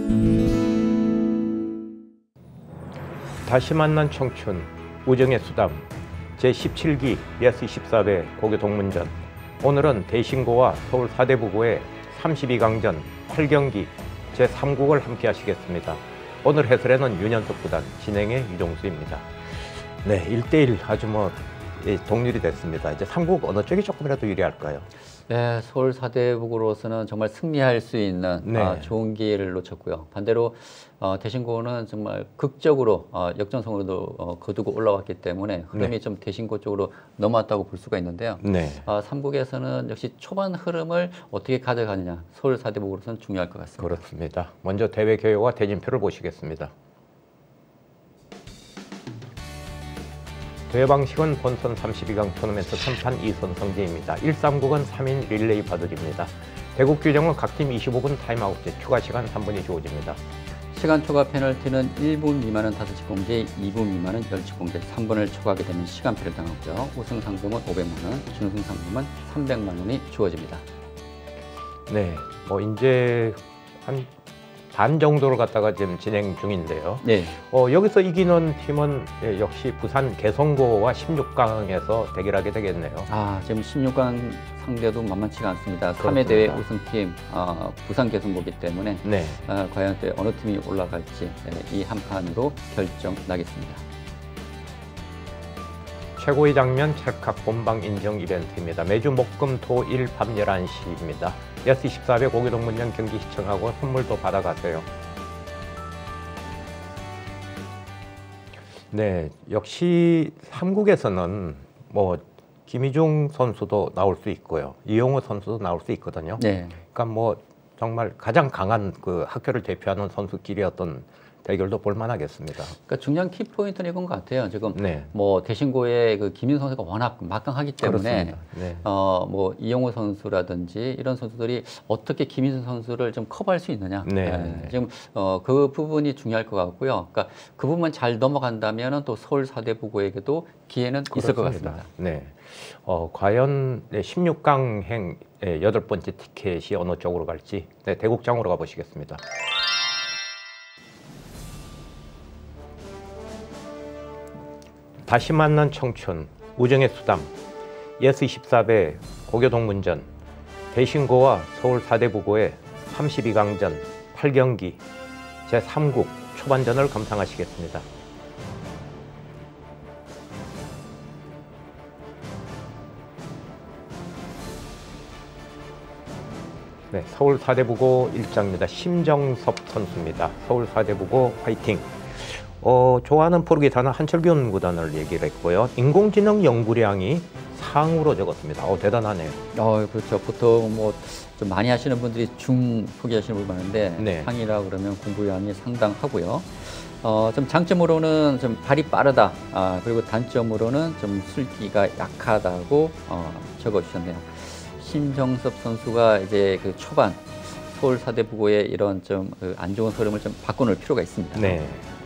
다시 만난 청춘, 우정의 수담, 제17기 예스 24회 고교 동문전. 오늘은 대신고와 서울 사대부고의 32강전 8경기 제3국을 함께 하시겠습니다. 오늘 해설에는 윤현석 구단, 진행의 유종수입니다. 네, 1대1 아주 동률이 됐습니다. 이제 3국 어느 쪽이 조금이라도 유리할까요? 네, 서울 사대부고로서는 정말 승리할 수 있는 좋은 기회를 놓쳤고요. 반대로 대신고는 정말 극적으로 역전승으로도 거두고 올라왔기 때문에 흐름이 좀 대신고 쪽으로 넘어왔다고 볼 수가 있는데요. 3국에서는 역시 초반 흐름을 어떻게 가져가느냐, 서울 사대부고로서는 중요할 것 같습니다. 그렇습니다. 먼저 대회 개요와 대진표를 보시겠습니다. 대회 방식은 본선 32강 토너먼트 3판 2선 성제입니다. 1-3국은 3인 릴레이 바둑입니다. 대국 규정은 각 팀 25분 타임아웃제, 추가 시간 3분이 주어집니다. 시간 초과 페널티는 1분 미만은 5치 공제, 2분 미만은 10치 공제, 3분을 초과하게 되면 시간표를 당하고요. 우승 상금은 500만 원, 준우승 상금은 300만 원이 주어집니다. 네, 이제 한 반 정도를 갖다가 지금 진행 중인데요. 네. 여기서 이기는 팀은 역시 부산 개성고와 16강에서 대결하게 되겠네요. 지금 16강 상대도 만만치가 않습니다. 그렇습니다. 3회 대회 우승팀 부산 개성고이기 때문에 네. 과연 또 어느 팀이 올라갈지 이 한 판으로 결정나겠습니다. 최고의 장면 찰칵 본방 인정 이벤트입니다. 매주 목금토일 밤 11시입니다. 예스 24회 고교 동문전 경기 시청하고 선물도 받아가세요. 네, 역시 3국에서는 김희중 선수도 나올 수 있고요. 이용호 선수도 나올 수 있거든요. 네. 그러니까 정말 가장 강한 그 학교를 대표하는 선수끼리 대결도 볼만하겠습니다. 그러니까 중요한 키포인트는 이건 것 같아요. 지금 네. 대신고의 그 김윤 선수가 워낙 막강하기 때문에 네. 이용호 선수라든지 이런 선수들이 어떻게 김윤 선수를 좀 커버할 수 있느냐. 네. 지금 그 부분이 중요할 것 같고요. 그러니까 그 부분만 잘 넘어간다면은 또 서울 사대부고에게도 기회는 있을 것 같습니다. 네. 과연 16강행 8번째 티켓이 어느 쪽으로 갈지 대국장으로 가보시겠습니다. 다시 만난 청춘, 우정의 수담, 예스 24배 고교 동문전, 대신고와 서울 사대부고의 32강전 8경기 제3국 초반전을 감상하시겠습니다. 네, 서울 사대부고 일장입니다. 심정섭 선수입니다. 서울 사대부고 화이팅! 좋아하는 포르기사는 한철균 구단을 얘기를 했고요. 인공지능 연구량이 상으로 적었습니다. 대단하네요. 그렇죠. 보통 좀 많이 하시는 분들이 중 포기하시는 분이 많은데 네. 상이라 그러면 공부량이 상당하고요. 좀 장점으로는 좀 발이 빠르다. 그리고 단점으로는 좀 술기가 약하다고 적어주셨네요. 심정섭 선수가 이제 그 초반 서울 사대부고의 이런 좀 안 좋은 흐름을 좀 바꿔놓을 필요가 있습니다. 네.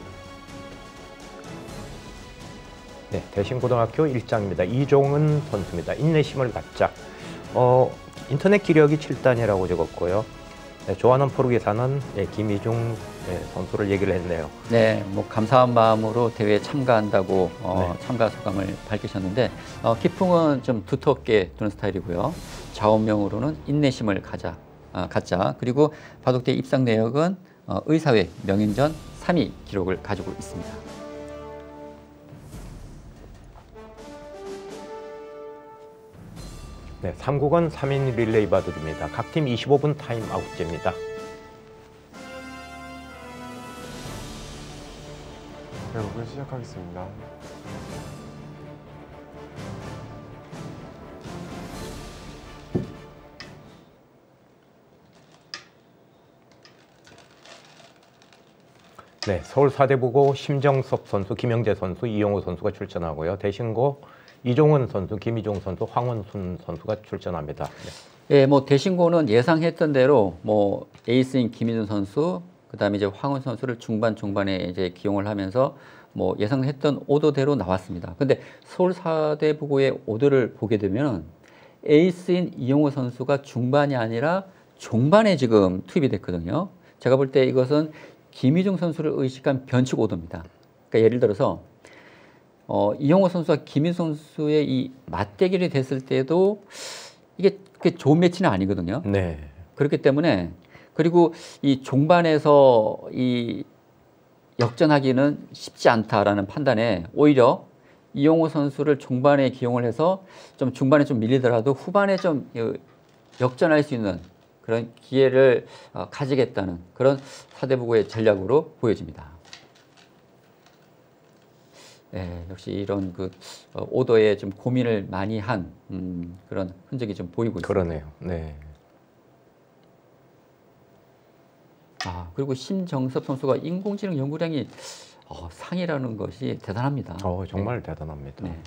네, 대신고등학교 1장입니다. 이종은 선수입니다. 인내심을 갖자. 인터넷 기력이 7단이라고 적었고요. 네, 좋아하는 포르기사는 김희중 선수를 얘기를 했네요. 네, 감사한 마음으로 대회에 참가한다고 참가 소감을 밝히셨는데 기풍은 좀 두텁게 두는 스타일이고요. 좌우명으로는 인내심을 갖자. 그리고 바둑대 입상 내역은 의사회 명인전 3위 기록을 가지고 있습니다. 네, 3국은 3인 릴레이 바둑입니다. 각 팀 25분 타임아웃제입니다. 대국을 시작하겠습니다. 네, 서울 사대부고 심정섭 선수, 김영재 선수, 이용호 선수가 출전하고요. 대신고 이종은 선수, 김희종 선수, 황원순 선수가 출전합니다. 네. 대신고는 예상했던 대로 에이스인 김희준 선수, 그다음에 이제 황원 선수를 중반에 이제 기용을 하면서 예상했던 오더대로 나왔습니다. 근데 서울 사대부고의 오더를 보게 되면 에이스인 이용호 선수가 중반이 아니라 종반에 지금 투입이 됐거든요. 제가 볼 때 이것은 김희중 선수를 의식한 변칙 오도입니다. 그러니까 예를 들어서 이용호 선수와 김희중 선수의 이 맞대결이 됐을 때도 이게 좋은 매치는 아니거든요. 네. 그렇기 때문에 그리고 이 종반에서 이 역전하기는 쉽지 않다라는 판단에 오히려 이용호 선수를 종반에 기용을 해서 좀 중반에 좀 밀리더라도 후반에 좀 역전할 수 있는 그런 기회를 가지겠다는 그런 사대부고의 전략으로 보여집니다. 네, 역시 이런 그 오더에 좀 고민을 많이 한 그런 흔적이 좀 보이고 있습니다. 그러네요. 네. 그리고 심정섭 선수가 인공지능 연구량이 상이라는 것이 대단합니다. 정말 대단합니다. 네.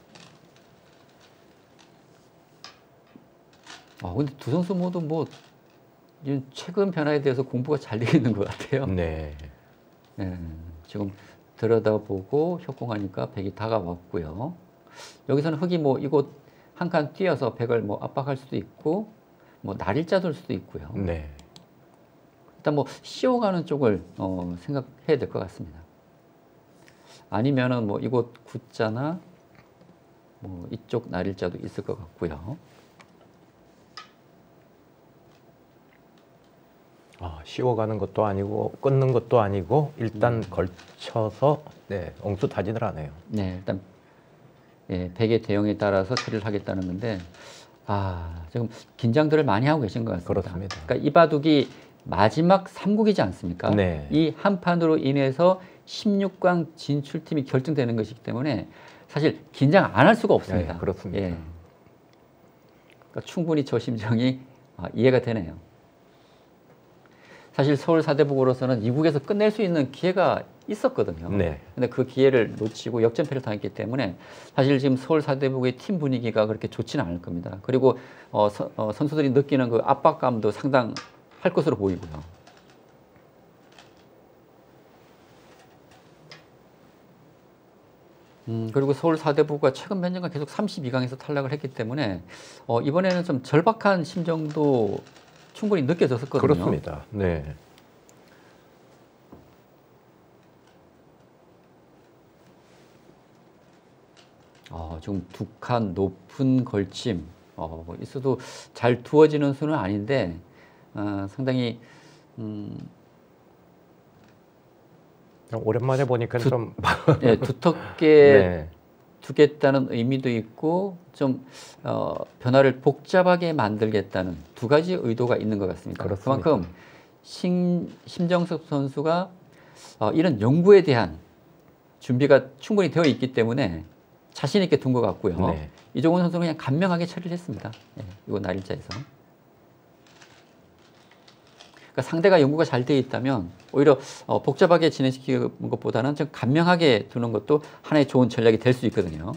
근데 두 선수 모두 뭐 최근 변화에 대해서 공부가 잘 되어 있는 것 같아요. 네. 네. 지금 들여다보고 협공하니까 백이 다가왔고요. 여기서는 흑이 뭐 이곳 한 칸 뛰어서 백을 뭐 압박할 수도 있고 뭐 날일자 둘 수도 있고요. 네. 일단 뭐 씌워가는 쪽을 생각해야 될 것 같습니다. 아니면은 뭐 이곳 구자나 뭐 이쪽 날일자도 있을 것 같고요. 씌워가는 것도 아니고 끊는 것도 아니고 일단 걸쳐서 옹수타진을 하네요. 네, 일단 백의 대형에 따라서 처리를 하겠다는 건데 지금 긴장들을 많이 하고 계신 것 같습니다. 그렇습니다. 그러니까 이 바둑이 마지막 3국이지 않습니까? 네. 이 한 판으로 인해서 16강 진출팀이 결정되는 것이기 때문에 사실 긴장 안 할 수가 없습니다. 네, 그렇습니다. 그러니까 충분히 저 심정이 이해가 되네요. 사실 서울 사대부고로서는 이국에서 끝낼 수 있는 기회가 있었거든요. 네. 근데 그 기회를 놓치고 역전패를 당했기 때문에 사실 지금 서울 사대부고의 팀 분위기가 그렇게 좋지는 않을 겁니다. 그리고 선수들이 느끼는 그 압박감도 상당할 것으로 보이고요. 그리고 서울 사대부가 최근 몇 년간 계속 32강에서 탈락을 했기 때문에 이번에는 좀 절박한 심정도 충분히 느껴졌었거든요. 그렇습니다. 네. 지금 두 칸 높은 걸침 있어도 잘 두어지는 수는 아닌데 상당히 오랜만에 보니까 좀 두텁게 네. 두겠다는 의미도 있고 좀 변화를 복잡하게 만들겠다는 두 가지 의도가 있는 것 같습니다. 그렇습니다. 그만큼 심정섭 선수가 이런 연구에 대한 준비가 충분히 되어 있기 때문에 자신 있게 둔 것 같고요. 네. 이종훈 선수는 그냥 간명하게 처리를 했습니다. 이거 날일자에서. 그러니까 상대가 연구가 잘 되어 있다면 오히려 복잡하게 진행시키는 것보다는 좀 간명하게 두는 것도 하나의 좋은 전략이 될 수 있거든요.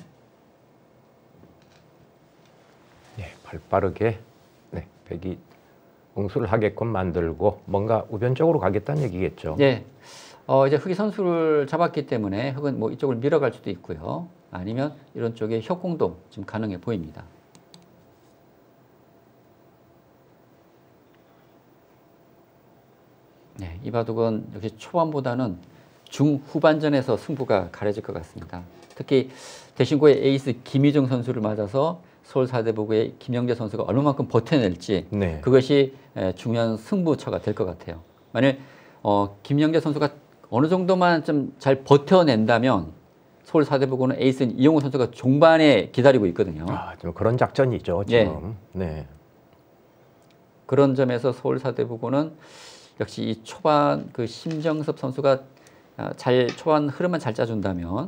발 빠르게 백이 응수를 하게끔 만들고 뭔가 우변쪽으로 가겠다는 얘기겠죠. 네. 이제 흑이 선수를 잡았기 때문에 흑은 뭐 이쪽을 밀어갈 수도 있고요. 아니면 이런 쪽에 협공도 지금 가능해 보입니다. 네, 이 바둑은 역시 초반보다는 중후반전에서 승부가 가려질 것 같습니다. 특히 대신고의 에이스 김희중 선수를 맞아서 서울 사대부고의 김영재 선수가 얼마만큼 버텨낼지 그것이 중요한 승부처가 될 것 같아요. 만일 김영재 선수가 어느 정도만 좀 잘 버텨낸다면 서울 사대부고는 에이스인 이용호 선수가 종반에 기다리고 있거든요. 좀 그런 작전이죠, 지금. 네. 그런 점에서 서울 사대부고는 역시 이 초반 그 심정섭 선수가 초반 흐름만 잘 짜준다면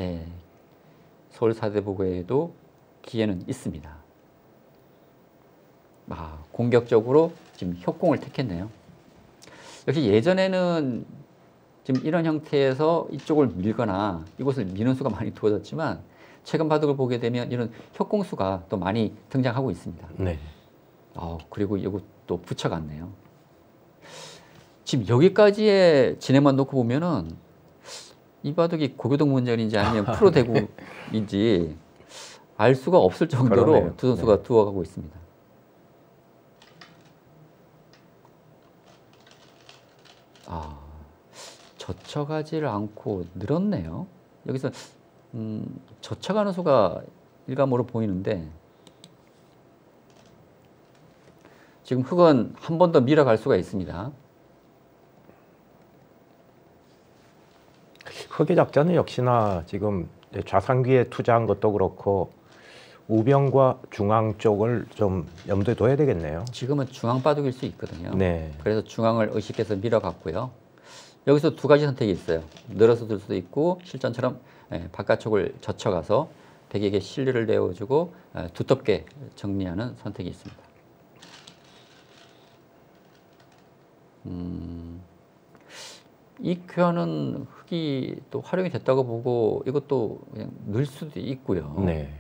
서울 사대부고에도 기회는 있습니다. 공격적으로 지금 협공을 택했네요. 역시 예전에는 지금 이런 형태에서 이쪽을 밀거나 이곳을 미는 수가 많이 두어졌지만 최근 바둑을 보게 되면 이런 협공수가 또 많이 등장하고 있습니다. 네. 그리고 이것도 붙여갔네요. 지금 여기까지의 진행만 놓고 보면은 이 바둑이 고교동 문전인지 아니면 프로 대구인지 알 수가 없을 정도로 그러네요. 두 선수가 두어가고 있습니다. 젖혀가지를 않고 늘었네요. 여기서 젖혀가는 수가 일감으로 보이는데 지금 흙은 한 번 더 밀어갈 수가 있습니다. 흑의 작전은 역시나 지금 좌상귀에 투자한 것도 그렇고 우병과 중앙 쪽을 좀 염두에 둬야 되겠네요. 지금은 중앙 바둑일 수 있거든요. 네. 그래서 중앙을 의식해서 밀어갔고요. 여기서 두 가지 선택이 있어요. 늘어서 들 수도 있고 실전처럼 바깥쪽을 젖혀가서 백에게 실리를 내어주고 두텁게 정리하는 선택이 있습니다. 이 교환은 흙이 또 활용이 됐다고 보고 이것도 그냥 늘 수도 있고요. 네.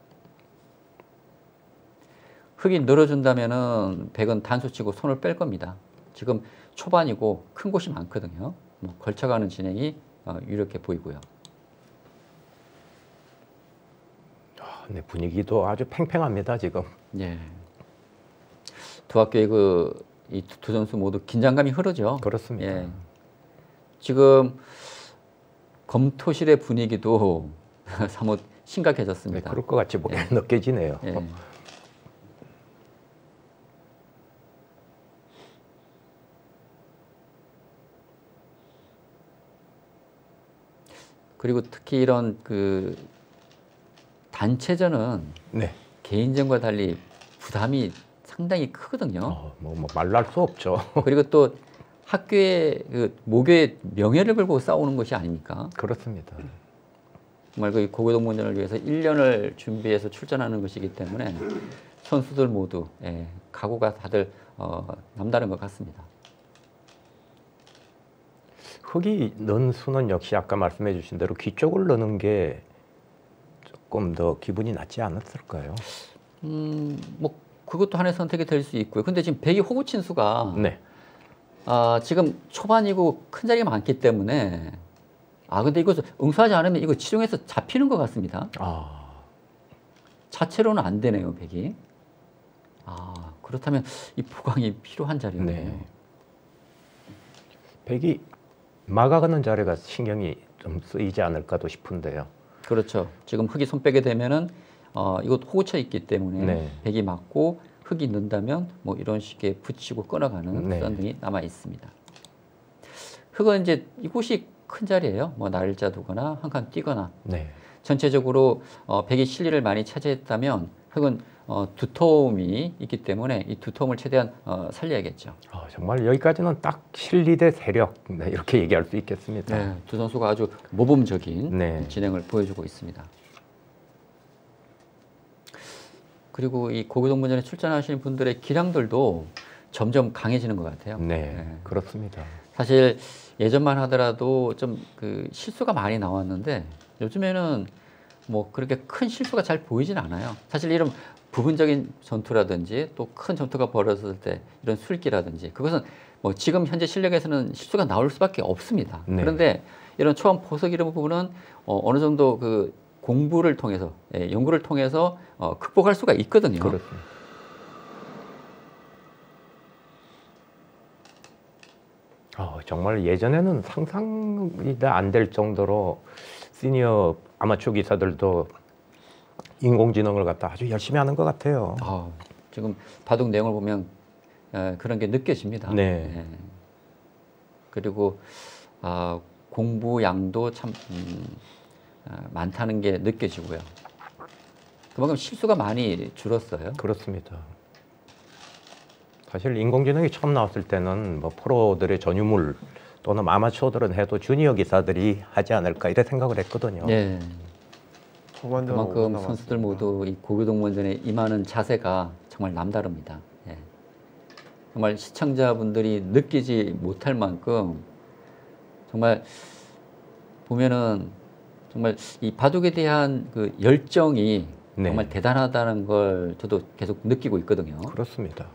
흙이 늘어준다면은 백은 단수치고 손을 뺄 겁니다. 지금 초반이고 큰 곳이 많거든요. 뭐 걸쳐가는 진행이 유력해 보이고요. 네, 분위기도 아주 팽팽합니다 지금. 예. 두 학교의 이 두 선수 모두 긴장감이 흐르죠. 그렇습니다. 예. 지금 검토실의 분위기도 사뭇 심각해졌습니다. 네, 그럴 것 같이 느껴지네요. 예. 그리고 특히 이런 단체전은 네. 개인전과 달리 부담이 상당히 크거든요. 말할 수 없죠. 그리고 또 학교의 모교의 명예를 걸고 싸우는 것이 아닙니까? 그렇습니다. 정말 고교동문전을 위해서 1년을 준비해서 출전하는 것이기 때문에 선수들 모두 각오가 다들 남다른 것 같습니다. 흙이 넣은 수는 역시 아까 말씀해 주신 대로 귀 쪽을 넣는 게 조금 더 기분이 낫지 않았을까요? 뭐 그것도 하나의 선택이 될 수 있고요. 근데 지금 백이 호구친 수가 네. 지금 초반이고 큰 자리가 많기 때문에 근데 이것을 응수하지 않으면 이거 치중해서 잡히는 것 같습니다. 자체로는 안 되네요, 백이. 그렇다면 이 보강이 필요한 자리였네요. 네. 백이 막아가는 자리가 신경이 좀 쓰이지 않을까도 싶은데요. 그렇죠. 지금 흙이 손 빼게 되면은 이것 호구쳐 있기 때문에 네. 백이 맞고 흙이 는다면 뭐 이런 식의 붙이고 끊어가는 네. 썬등이 남아 있습니다. 흙은 이제 이곳이 큰 자리예요. 뭐 날짜 두거나 한 칸 뛰거나. 네. 전체적으로 백이 실리를 많이 차지했다면 흙은 두터움이 있기 때문에 이 두터움을 최대한 살려야겠죠. 정말 여기까지는 딱 실리 대 세력 이렇게 얘기할 수 있겠습니다. 네, 두 선수가 아주 모범적인 네. 진행을 보여주고 있습니다. 그리고 이 고교동문전에 출전하시는 분들의 기량들도 점점 강해지는 것 같아요. 네, 그렇습니다. 사실 예전만 하더라도 좀 실수가 많이 나왔는데 요즘에는 뭐 그렇게 큰 실수가 잘 보이진 않아요. 사실 이런 부분적인 전투라든지 또 큰 전투가 벌어졌을 때 이런 술기라든지 그것은 뭐 지금 현재 실력에서는 실수가 나올 수밖에 없습니다. 네. 그런데 이런 초반 포석 이런 부분은 어느 정도 공부를 통해서 연구를 통해서 극복할 수가 있거든요. 그렇습니다. 정말 예전에는 상상이 안 될 정도로 시니어 아마추어 기사들도 인공지능을 갖다 아주 열심히 하는 것 같아요. 지금 바둑 내용을 보면 그런 게 느껴집니다. 네. 그리고 공부 양도 참 많다는 게 느껴지고요. 그만큼 실수가 많이 줄었어요. 그렇습니다. 사실 인공지능이 처음 나왔을 때는 뭐 프로들의 전유물 또는 아마추어들은 해도 주니어 기사들이 하지 않을까 이래 생각을 했거든요. 네. 초반전은 그만큼 선수들 모두 이 고교동문전에 임하는 자세가 정말 남다릅니다. 예. 정말 시청자분들이 느끼지 못할 만큼 정말 보면은 정말 이 바둑에 대한 열정이 네. 정말 대단하다는 걸 저도 계속 느끼고 있거든요. 그렇습니다.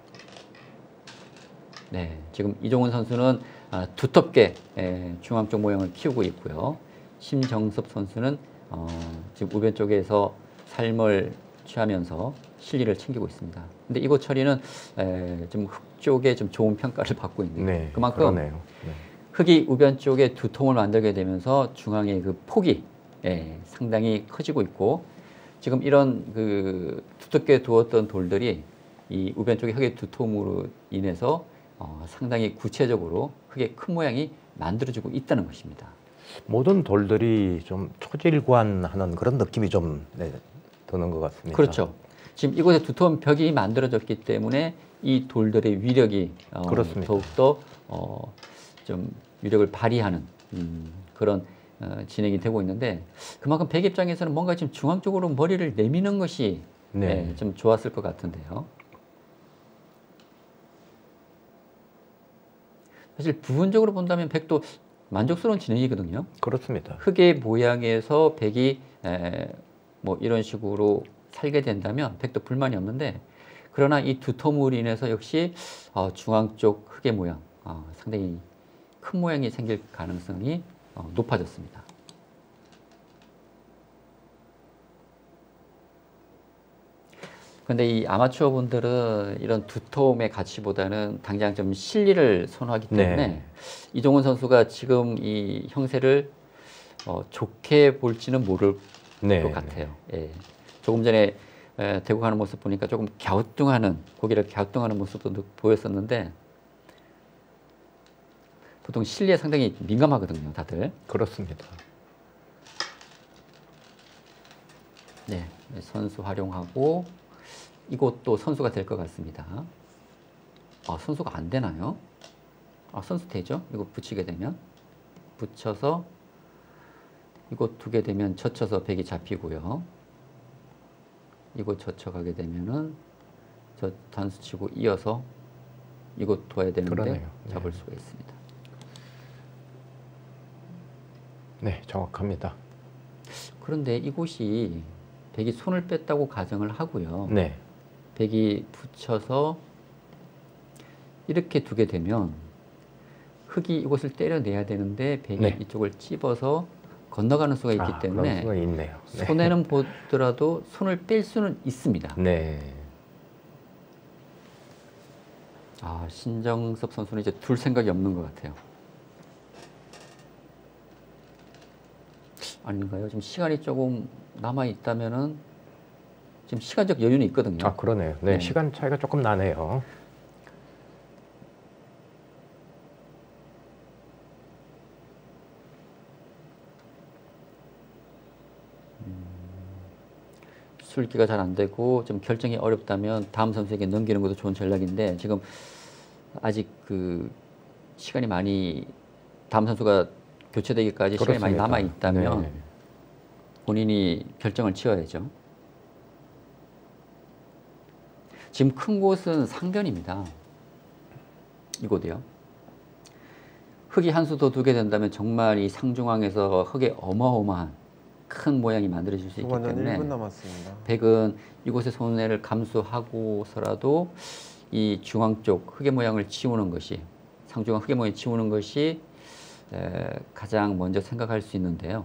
네, 지금 이종훈 선수는 두텁게 중앙 쪽 모양을 키우고 있고요. 심정섭 선수는 지금 우변 쪽에서 삶을 취하면서 실리를 챙기고 있습니다. 근데 이곳 처리는 좀 쪽에 좀 좋은 평가를 받고 있는 거예요. 네, 그만큼 네. 흑이 우변 쪽에 두통을 만들게 되면서 중앙의 그 폭이 상당히 커지고 있고, 지금 이런 그 두텁게 두었던 돌들이 이 우변 쪽의 흑의 두통으로 인해서 상당히 구체적으로 흑의 큰 모양이 만들어지고 있다는 것입니다. 모든 돌들이 좀 초질관하는 그런 느낌이 좀 드는 것 같습니다. 그렇죠. 지금 이곳에 두터운 벽이 만들어졌기 때문에 이 돌들의 위력이 더욱더 좀 위력을 발휘하는 그런 진행이 되고 있는데, 그만큼 백 입장에서는 뭔가 지금 중앙 쪽으로 머리를 내미는 것이 좀 좋았을 것 같은데요. 사실 부분적으로 본다면 백도 만족스러운 진행이거든요. 그렇습니다. 흑의 모양에서 백이 뭐 이런 식으로 살게 된다면 백도 불만이 없는데, 그러나 이 두터움으로 인해서 역시 중앙 쪽 흑의 모양 상당히 큰 모양이 생길 가능성이 높아졌습니다. 그런데 이 아마추어 분들은 이런 두터움의 가치보다는 당장 좀 실리를 선호하기 때문에 이종훈 선수가 지금 이 형세를 좋게 볼지는 모를 것 같아요. 예. 조금 전에 대고 가는 모습 보니까 조금 갸우뚱하는, 고개를 갸우뚱하는 모습도 보였었는데, 보통 실리에 상당히 민감하거든요, 다들. 그렇습니다. 네, 선수 활용하고 이곳도 선수가 될 것 같습니다. 선수가 안 되나요? 선수 되죠? 이거 붙이게 되면 붙여서 이곳 두게 되면 젖혀서 백이 잡히고요. 이곳 젖혀가게 되면은 저 단수 치고 이어서 이곳 둬야 되는데 잡을 수가 있습니다. 네, 정확합니다. 그런데 이곳이 백이 손을 뺐다고 가정을 하고요. 네. 백이 붙여서 이렇게 두게 되면 흑이 이곳을 때려내야 되는데 백이 이쪽을 찝어서 건너가는 수가 있기 때문에 그런 수가 있네요. 손해는 보더라도 손을 뺄 수는 있습니다. 네. 신정섭 선수는 이제 둘 생각이 없는 것 같아요. 아닌가요? 지금 시간이 조금 남아 있다면은 지금 시간적 여유는 있거든요. 그러네요. 네, 시간 차이가 조금 나네요. 술기가 잘 안 되고 좀 결정이 어렵다면 다음 선수에게 넘기는 것도 좋은 전략인데, 지금 아직 그 시간이 많이, 다음 선수가 교체되기까지 시간이 많이 남아 있다면 본인이 결정을 지어야죠. 지금 큰 곳은 상변입니다. 이곳이요. 흑이 한 수 더 두게 된다면 정말 이 상중앙에서 흑의 어마어마한 큰 모양이 만들어질 수 있기 때문에 1분 남았습니다. 백은 이곳의 손해를 감수하고서라도 이 중앙 쪽 흑의 모양을 지우는 것이, 상중앙 흑의 모양을 지우는 것이 가장 먼저 생각할 수 있는데요.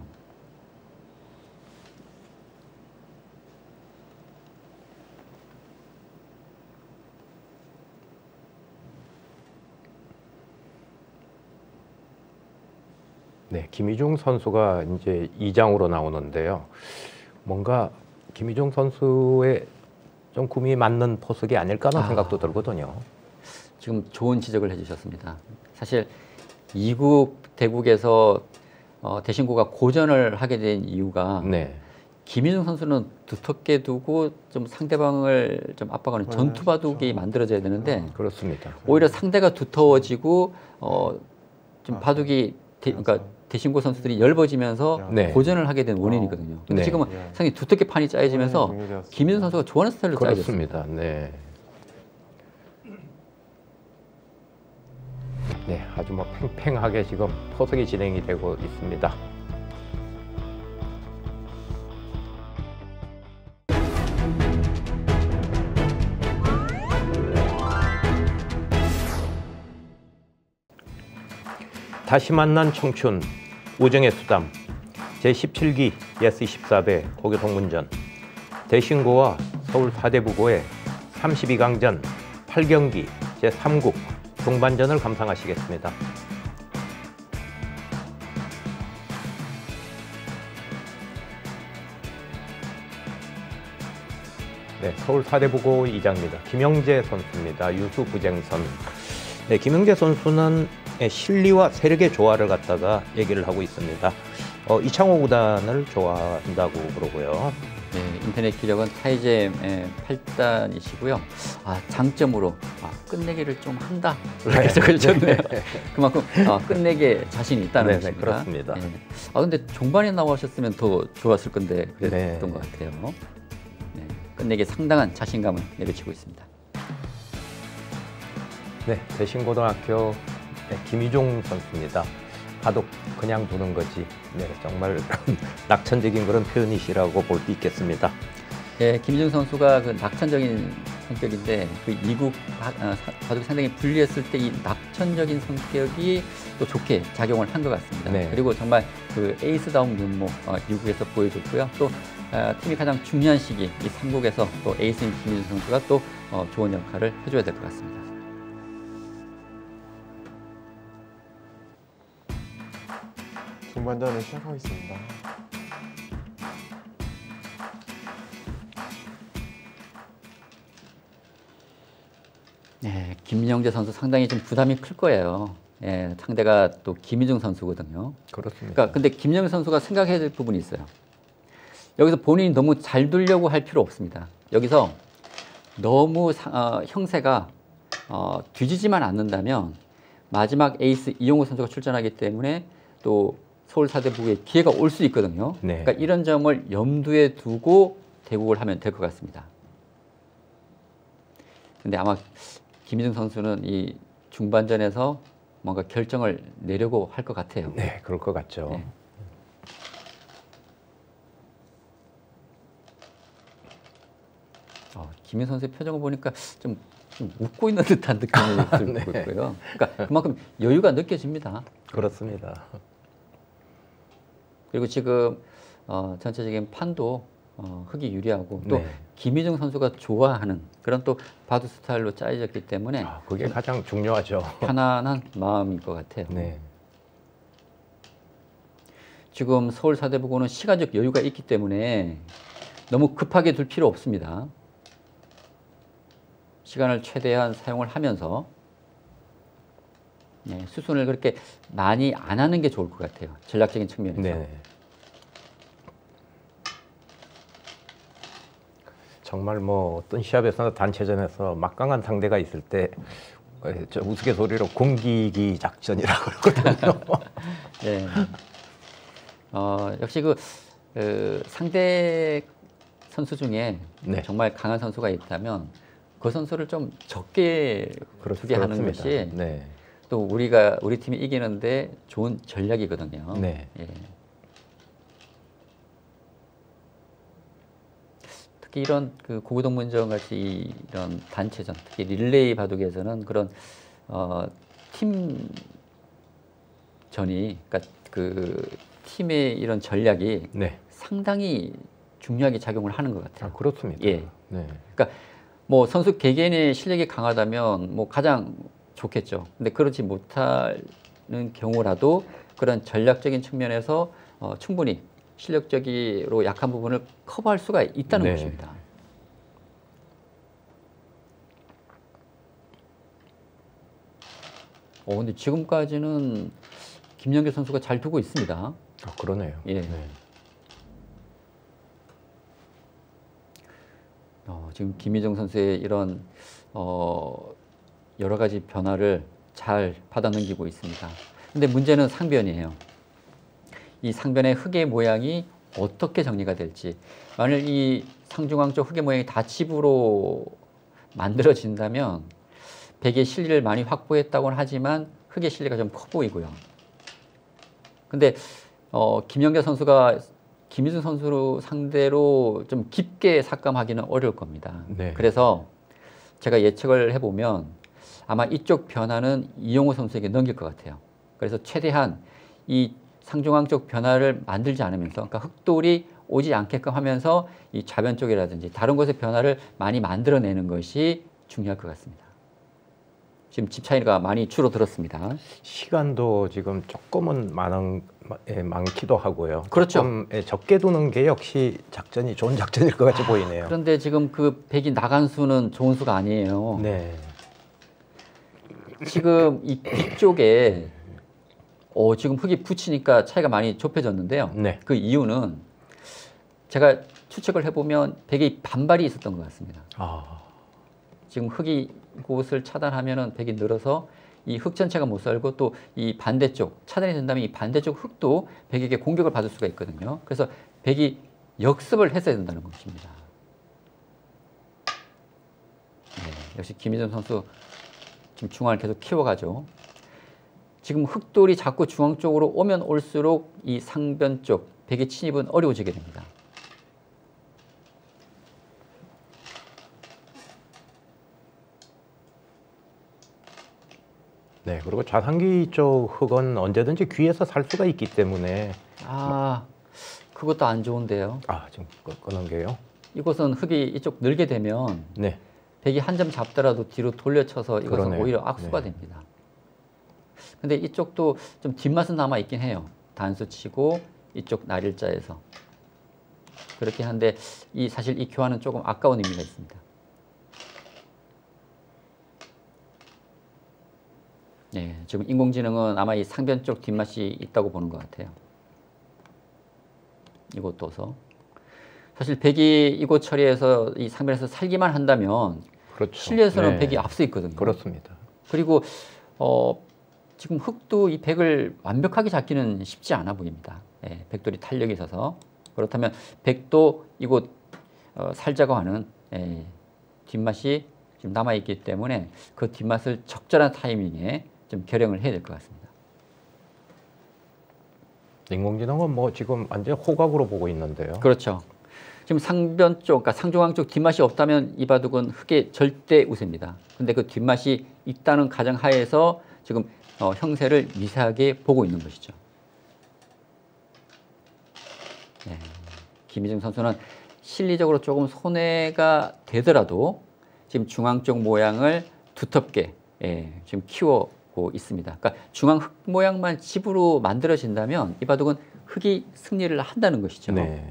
네, 김희중 선수가 이제 2장으로 나오는데요. 뭔가 김희중 선수의 좀 구미 맞는 포석이 아닐까 하는 생각도 들거든요. 지금 좋은 지적을 해주셨습니다. 사실 이국 대국에서 대신고가 고전을 하게 된 이유가 김희중 선수는 두텁게 두고 좀 상대방을 좀 압박하는 전투바둑이 만들어져야 되는데 그렇습니다. 오히려 상대가 두터워지고 좀 바둑이 그러니까 대신고 선수들이 넓어지면서 고전을 하게 된 원인이거든요. 근데 지금은 상당히 두텁게 판이 짜여지면서 김희중 선수가 좋아하는 스타일로 짜여졌습니다. 네. 네, 아주 뭐 팽팽하게 지금 포석이 진행이 되고 있습니다. 다시 만난 청춘, 우정의 수담, 제17기 예스24배 고교 동문전, 대신고와 서울 사대부고의 32강전 8경기 제3국 중반전을 감상하시겠습니다. 네, 서울 사대부고 이장입니다. 김영재 선수입니다. 유수 부쟁선. 네, 김영재 선수는 실리와 세력의 조화를 갖다가 얘기를 하고 있습니다. 이창호 구단을 좋아한다고 그러고요. 네, 인터넷 기력은 타이젠 8단이시고요. 장점으로 끝내기를 좀 한다. 이렇게 적어주셨네요. 그만큼 끝내기에 자신이 있다는 것입니다. 그렇습니다. 네. 근데 종반에 나오셨으면 더 좋았을 건데 그랬던 것 같아요. 네, 끝내기에 상당한 자신감을 내비치고 있습니다. 네, 대신고등학교 김희종 선수입니다. 바둑 그냥 두는 거지. 네, 정말 낙천적인 그런 표현이시라고 볼 수 있겠습니다. 네, 김희종 선수가 그 낙천적인 성격인데 그 이국 바둑이 상당히 불리했을 때 이 낙천적인 성격이 또 좋게 작용을 한 것 같습니다. 네. 그리고 정말 그 에이스다운 면모 이국에서 보여줬고요. 또 팀이 가장 중요한 시기 이 3국에서 또 에이스인 김희종 선수가 또 좋은 역할을 해줘야 될 것 같습니다. 중반전을 시작하겠습니다. 네, 김영재 선수 상당히 좀 부담이 클 거예요. 예, 상대가 또 김희중 선수거든요. 그렇습니다. 그러니까 근데 김영재 선수가 생각해야 될 부분이 있어요. 여기서 본인이 너무 잘 두려고 할 필요 없습니다. 여기서 너무 형세가 뒤지지만 않는다면 마지막 에이스 이용호 선수가 출전하기 때문에 또 서울 사대부에 기회가 올 수 있거든요. 네. 그러니까 이런 점을 염두에 두고 대국을 하면 될 것 같습니다. 근데 아마 김희중 선수는 이 중반전에서 뭔가 결정을 내려고 할 것 같아요. 네, 그럴 것 같죠. 네. 김희중 선수의 표정을 보니까 좀 웃고 있는 듯한 느낌이 들고 네. 있고요. 그러니까 그만큼 여유가 느껴집니다. 그렇습니다. 그리고 지금 전체적인 판도 흑이 유리하고 또 네. 김희중 선수가 좋아하는 그런 또 바둑 스타일로 짜여졌기 때문에 그게 가장 중요하죠. 편안한 마음일 것 같아요. 네. 지금 서울 사대부고는 시간적 여유가 있기 때문에 너무 급하게 둘 필요 없습니다. 시간을 최대한 사용을 하면서 수순을 그렇게 많이 안 하는 게 좋을 것 같아요. 전략적인 측면에서. 네. 정말 뭐 어떤 시합에서나 단체전에서 막강한 상대가 있을 때 우스갯소리로 공기기 작전이라고 그러거든요. 네. 역시 상대 선수 중에 네. 정말 강한 선수가 있다면 그 선수를 좀 적게 두게 하는 것이 네. 또 우리 팀이 이기는데 좋은 전략이거든요. 네. 예. 특히 이런 그 고구동문전 같이 이런 단체전, 특히 릴레이 바둑에서는 그런 팀전이, 그러니까 그 팀의 이런 전략이 네. 상당히 중요하게 작용을 하는 것 같아요. 그렇습니다. 예. 네. 그러니까 뭐 선수 개개인의 실력이 강하다면 뭐 가장 좋겠죠. 근데 그렇지 못하는 경우라도 그런 전략적인 측면에서 충분히 실력적으로 약한 부분을 커버할 수가 있다는 것입니다. 근데 지금까지는 김영재 선수가 잘 두고 있습니다. 그러네요. 예. 네. 지금 김희정 선수의 이런 여러 가지 변화를 잘 받아넘기고 있습니다. 근데 문제는 상변이에요. 이 상변의 흑의 모양이 어떻게 정리가 될지. 만일 이 상중앙 쪽 흑의 모양이 다 집으로 만들어진다면 백의 실리를 많이 확보했다고는 하지만 흑의 실리가 좀 커 보이고요. 근데 김영재 선수가 김희중 선수로 상대로 좀 깊게 삭감하기는 어려울 겁니다. 네. 그래서 제가 예측을 해보면 아마 이쪽 변화는 이용호 선수에게 넘길 것 같아요. 그래서 최대한 이 상중앙 쪽 변화를 만들지 않으면서, 그러니까 흑돌이 오지 않게끔 하면서 이 좌변 쪽이라든지 다른 곳의 변화를 많이 만들어내는 것이 중요할 것 같습니다. 지금 집 차이가 많이 줄어들었습니다. 시간도 지금 조금은 많기도 하고요. 그렇죠. 조금 적게 두는 게 역시 작전이 좋은 작전일 것 같이 보이네요. 그런데 지금 그 백이 나간 수는 좋은 수가 아니에요. 네. 지금 이 뒤쪽에 지금 흙이 붙이니까 차이가 많이 좁혀졌는데요. 네. 그 이유는 제가 추측을 해보면 백이 반발이 있었던 것 같습니다. 지금 흙이 곳을 차단하면은 백이 늘어서 이 흙 전체가 못 살고 또 이 반대쪽 차단이 된다면 이 반대쪽 흙도 백에게 공격을 받을 수가 있거든요. 그래서 백이 역습을 했어야 된다는 것입니다. 네, 역시 김희준 선수 지금 중앙을 계속 키워가죠. 지금 흙돌이 자꾸 중앙 쪽으로 오면 올수록 이 상변 쪽 백의 침입은 어려워지게 됩니다. 네, 그리고 좌상기 쪽 흙은 언제든지 귀에서 살 수가 있기 때문에 그것도 안 좋은데요. 지금 끄는 게요? 이곳은 흙이 이쪽 늘게 되면 네. 백이 한 점 잡더라도 뒤로 돌려쳐서 이것은 그러네요. 오히려 악수가 됩니다. 근데 이쪽도 좀 뒷맛은 남아 있긴 해요. 단수 치고 이쪽 날일자에서 그렇게 하는데 사실 이 교환은 조금 아까운 의미가 있습니다. 네, 지금 인공지능은 아마 이 상변 쪽 뒷맛이 있다고 보는 것 같아요. 이곳 둬서 사실 백이 이곳 처리해서 이 상변에서 살기만 한다면 그렇죠. 실내에서는 네. 백이 앞서 있거든요. 그렇습니다. 그리고 지금 흙도 이 백을 완벽하게 잡기는 쉽지 않아 보입니다. 예, 백돌이 탄력이 있어서 그렇다면 백도 이곳 살자고 하는 뒷맛이 지금 남아 있기 때문에 그 뒷맛을 적절한 타이밍에 좀 결행을 해야 될 것 같습니다. 인공지능은 뭐 지금 완전 호각으로 보고 있는데요. 그렇죠. 지금 상변 쪽, 그러니까 상중앙 쪽 뒷맛이 없다면 이 바둑은 흙의 절대 우세입니다. 근데 그 뒷맛이 있다는 가정하에서 지금 형세를 미세하게 보고 있는 것이죠. 네. 김희중 선수는 실리적으로 조금 손해가 되더라도 지금 중앙 쪽 모양을 두텁게 지금 키워고 있습니다. 그러니까 중앙 흙 모양만 집으로 만들어진다면 이 바둑은 흙이 승리를 한다는 것이죠. 네.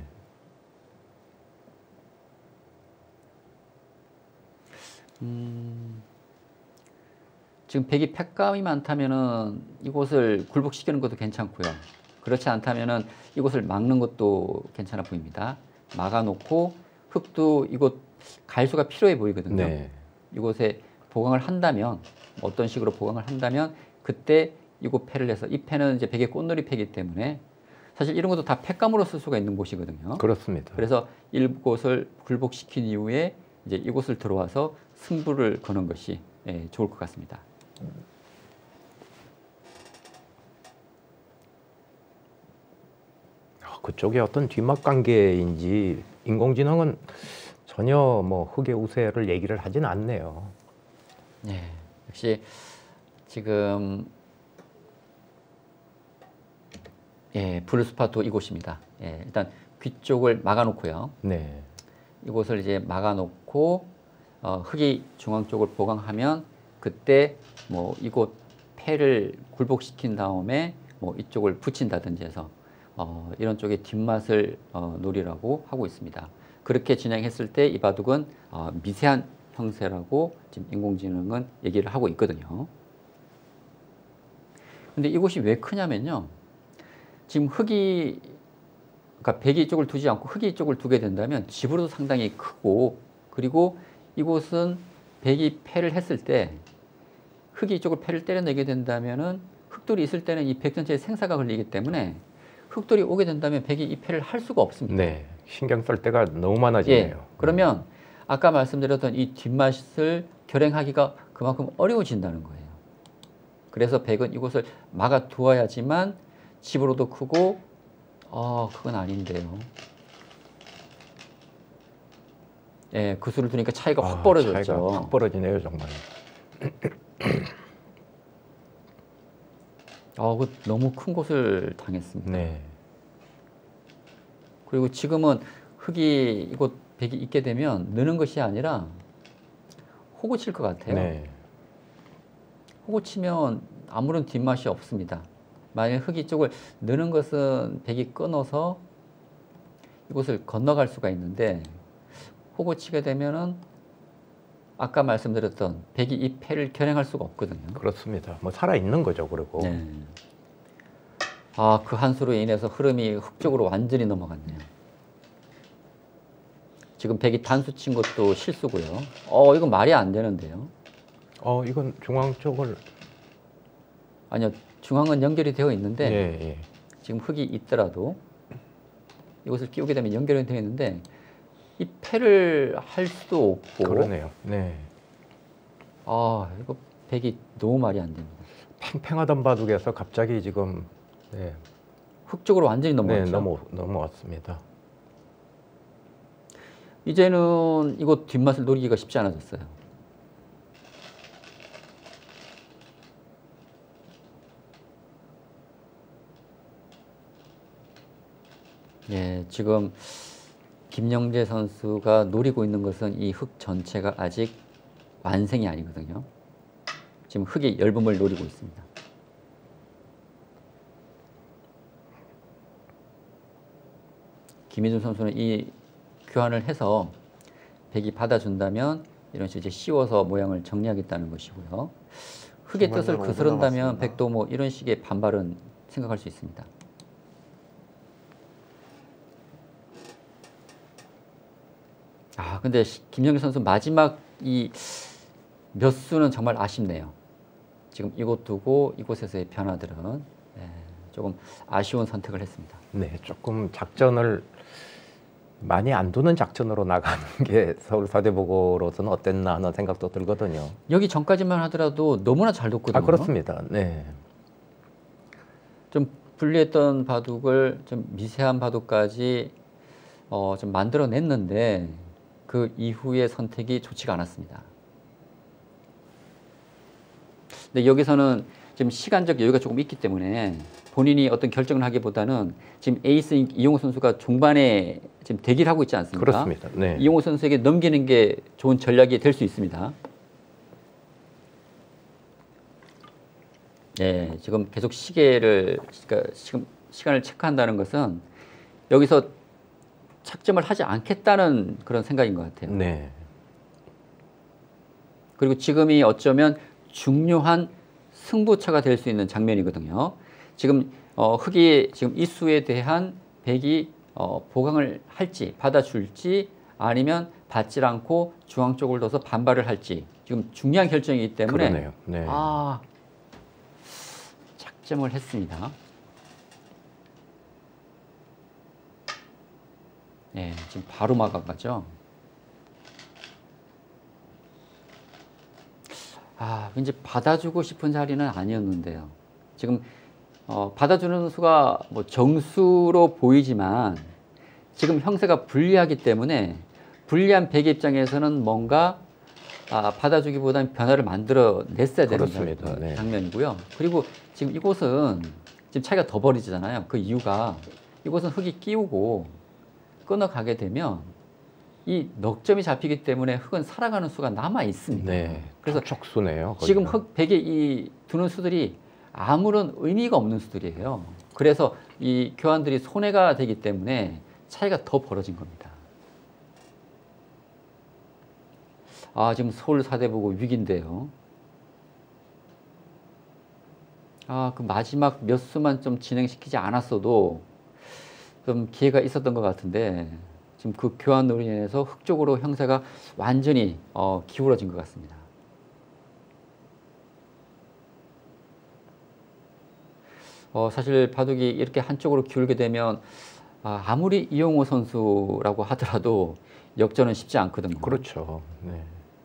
지금 백이 팩감이 많다면은 이곳을 굴복시키는 것도 괜찮고요. 그렇지 않다면은 이곳을 막는 것도 괜찮아 보입니다. 막아놓고 흙도 이곳 갈수가 필요해 보이거든요. 네. 이곳에 보강을 한다면 어떤 식으로 보강을 한다면 그때 이곳 패를 해서 이 패는 이제 백의 꽃놀이 패이기 때문에 사실 이런 것도 다 팩감으로 쓸 수가 있는 곳이거든요. 그렇습니다. 그래서 이곳을 굴복시킨 이후에 이제 이곳을 들어와서 승부를 거는 것이 좋을 것 같습니다. 그쪽에 어떤 뒷맛 관계인지 인공지능은 전혀 뭐 흙의 우세를 얘기를 하진 않네요. 네, 역시 지금 블루스파도 이곳입니다. 일단 귀 쪽을 막아놓고요. 네. 이곳을 이제 막아놓고 흙이 중앙 쪽을 보강하면 그때 뭐 이곳 패를 굴복시킨 다음에 뭐 이쪽을 붙인다든지 해서 이런 쪽의 뒷맛을 노리라고 하고 있습니다. 그렇게 진행했을 때 이 바둑은 미세한 형세라고 지금 인공지능은 얘기를 하고 있거든요. 근데 이곳이 왜 크냐면요. 지금 흙이 그러니까 백이 쪽을 두지 않고 흙이 쪽을 두게 된다면 집으로도 상당히 크고 그리고 이곳은 백이 패를 했을 때 흙이 이쪽을 패를 때려내게 된다면은 흙돌이 있을 때는 이 백 전체에 생사가 걸리기 때문에 흙돌이 오게 된다면 백이 이 패를 할 수가 없습니다. 네, 신경 쓸 때가 너무 많아지네요. 그러면 아까 말씀드렸던 이 뒷맛을 결행하기가 그만큼 어려워진다는 거예요. 그래서 백은 이곳을 막아 두어야지만 집으로도 크고 그건 아닌데요. 그 수를 두니까 차이가 확 벌어졌죠. 차이가 확 벌어지네요, 정말. 그 너무 큰 곳을 당했습니다. 네. 그리고 지금은 흙이 이곳 백이 있게 되면 느는 것이 아니라 호구 칠 것 같아요. 네. 호구 치면 아무런 뒷맛이 없습니다. 만약 흑이 쪽을 느는 것은 백이 끊어서 이곳을 건너갈 수가 있는데 호구 치게 되면은 아까 말씀드렸던 백이 이 패를 겨냥할 수가 없거든요. 그렇습니다. 뭐 살아 있는 거죠, 그리고. 네. 아, 그 한 수로 인해서 흐름이 흑 쪽으로 완전히 넘어갔네요. 지금 백이 단수 친 것도 실수고요. 이건 말이 안 되는데요. 이건 중앙 쪽을. 아니요, 중앙은 연결이 되어 있는데 예, 예. 지금 흑이 있더라도 이것을 끼우게 되면 연결이 되어 있는데 이 패를 할 수도 없고. 그러네요. 네. 이거 백이 너무 말이 안 됩니다. 팽팽하던 바둑에서 갑자기 지금 네. 흑 쪽으로 완전히 넘어갔죠. 네, 넘어왔습니다. 이제는 이거 뒷맛을 노리기가 쉽지 않아졌어요. 예, 지금 김영재 선수가 노리고 있는 것은 이 흑 전체가 아직 완성이 아니거든요. 지금 흑의 열분을 노리고 있습니다. 김희준 선수는 이 교환을 해서 백이 받아준다면 이런 식으로 이제 씌워서 모양을 정리하겠다는 것이고요. 흑의 뜻을 거스른다면 백도 뭐 이런 식의 반발은 생각할 수 있습니다. 근데 김영기 선수 마지막 이 몇 수는 정말 아쉽네요. 지금 이곳 두고 이곳에서의 변화들은 조금 아쉬운 선택을 했습니다. 네, 조금 작전을 많이 안 두는 작전으로 나가는 게 서울 사대보고로서는 어땠나 하는 생각도 들거든요. 여기 전까지만 하더라도 너무나 잘 뒀거든요. 그렇습니다. 네. 좀 불리했던 바둑을 좀 미세한 바둑까지 좀 만들어냈는데 그 이후의 선택이 좋지가 않았습니다. 근데 여기서는 지금 시간적 여유가 조금 있기 때문에 본인이 어떤 결정을 하기보다는 지금 에이스인 이용호 선수가 종반에 지금 대기를 하고 있지 않습니까? 그렇습니다. 네. 이용호 선수에게 넘기는 게 좋은 전략이 될 수 있습니다. 네, 지금 계속 그러니까 지금 시간을 체크한다는 것은 여기서 착점을 하지 않겠다는 그런 생각인 것 같아요. 네. 그리고 지금이 어쩌면 중요한 승부처가 될 수 있는 장면이거든요. 지금 흑이 지금 이 수에 대한 백이 보강을 할지 받아줄지 아니면 받지 않고 중앙 쪽을 둬서 반발을 할지 지금 중요한 결정이기 때문에 그러네요. 네. 착점을 했습니다. 네, 지금 바로 막아가죠. 왠지 받아주고 싶은 자리는 아니었는데요. 지금 받아주는 수가 뭐 정수로 보이지만 지금 형세가 불리하기 때문에 불리한 백의 입장에서는 뭔가 받아주기보다는 변화를 만들어 냈어야 되는 네. 장면이고요. 그리고 지금 이곳은 지금 차이가 더 벌어지잖아요. 그 이유가 이곳은 흑이 끼우고 끊어가게 되면 이 넉점이 잡히기 때문에 흑은 살아가는 수가 남아 있습니다. 네. 그래서 촉수네요. 지금 흑 백의 이 두는 수들이 아무런 의미가 없는 수들이에요. 그래서 이 교환들이 손해가 되기 때문에 차이가 더 벌어진 겁니다. 지금 서울 사대보고 위기인데요. 그 마지막 몇 수만 좀 진행시키지 않았어도 좀 기회가 있었던 것 같은데 지금 그 교환 노릇 인해서 흑 쪽으로 형세가 완전히 기울어진 것 같습니다. 사실 바둑이 이렇게 한쪽으로 기울게 되면 아무리 이용호 선수라고 하더라도 역전은 쉽지 않거든요. 그렇죠. 네.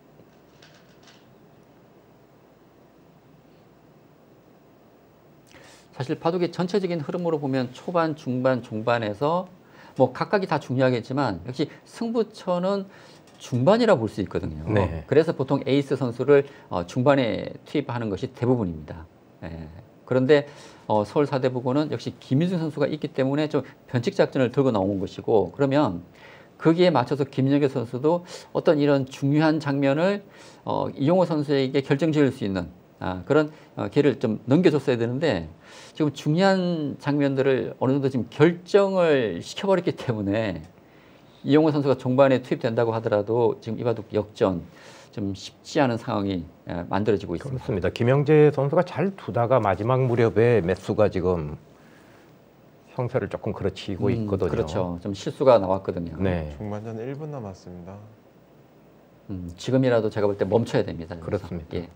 사실 바둑의 전체적인 흐름으로 보면 초반, 중반, 종반에서 뭐 각각이 다 중요하겠지만 역시 승부처는 중반이라 볼 수 있거든요. 네. 그래서 보통 에이스 선수를 중반에 투입하는 것이 대부분입니다. 그런데 서울 사대부고는 역시 김희준 선수가 있기 때문에 좀 변칙 작전을 들고 나온 것이고 그러면 거기에 맞춰서 김영재 선수도 어떤 이런 중요한 장면을 이용호 선수에게 결정 지을 수 있는 그런 기회를 좀 넘겨줬어야 되는데 지금 중요한 장면들을 어느 정도 지금 결정을 시켜버렸기 때문에 이용호 선수가 종반에 투입된다고 하더라도 지금 이바둑 역전 좀 쉽지 않은 상황이 만들어지고 있습니다. 그렇습니다. 김영재 선수가 잘 두다가 마지막 무렵에 매수가 지금 형세를 조금 그르치고 있거든요. 그렇죠. 좀 실수가 나왔거든요. 네. 중반전 1분 남았습니다. 지금이라도 제가 볼 때 멈춰야 됩니다. 그렇습니다. 예.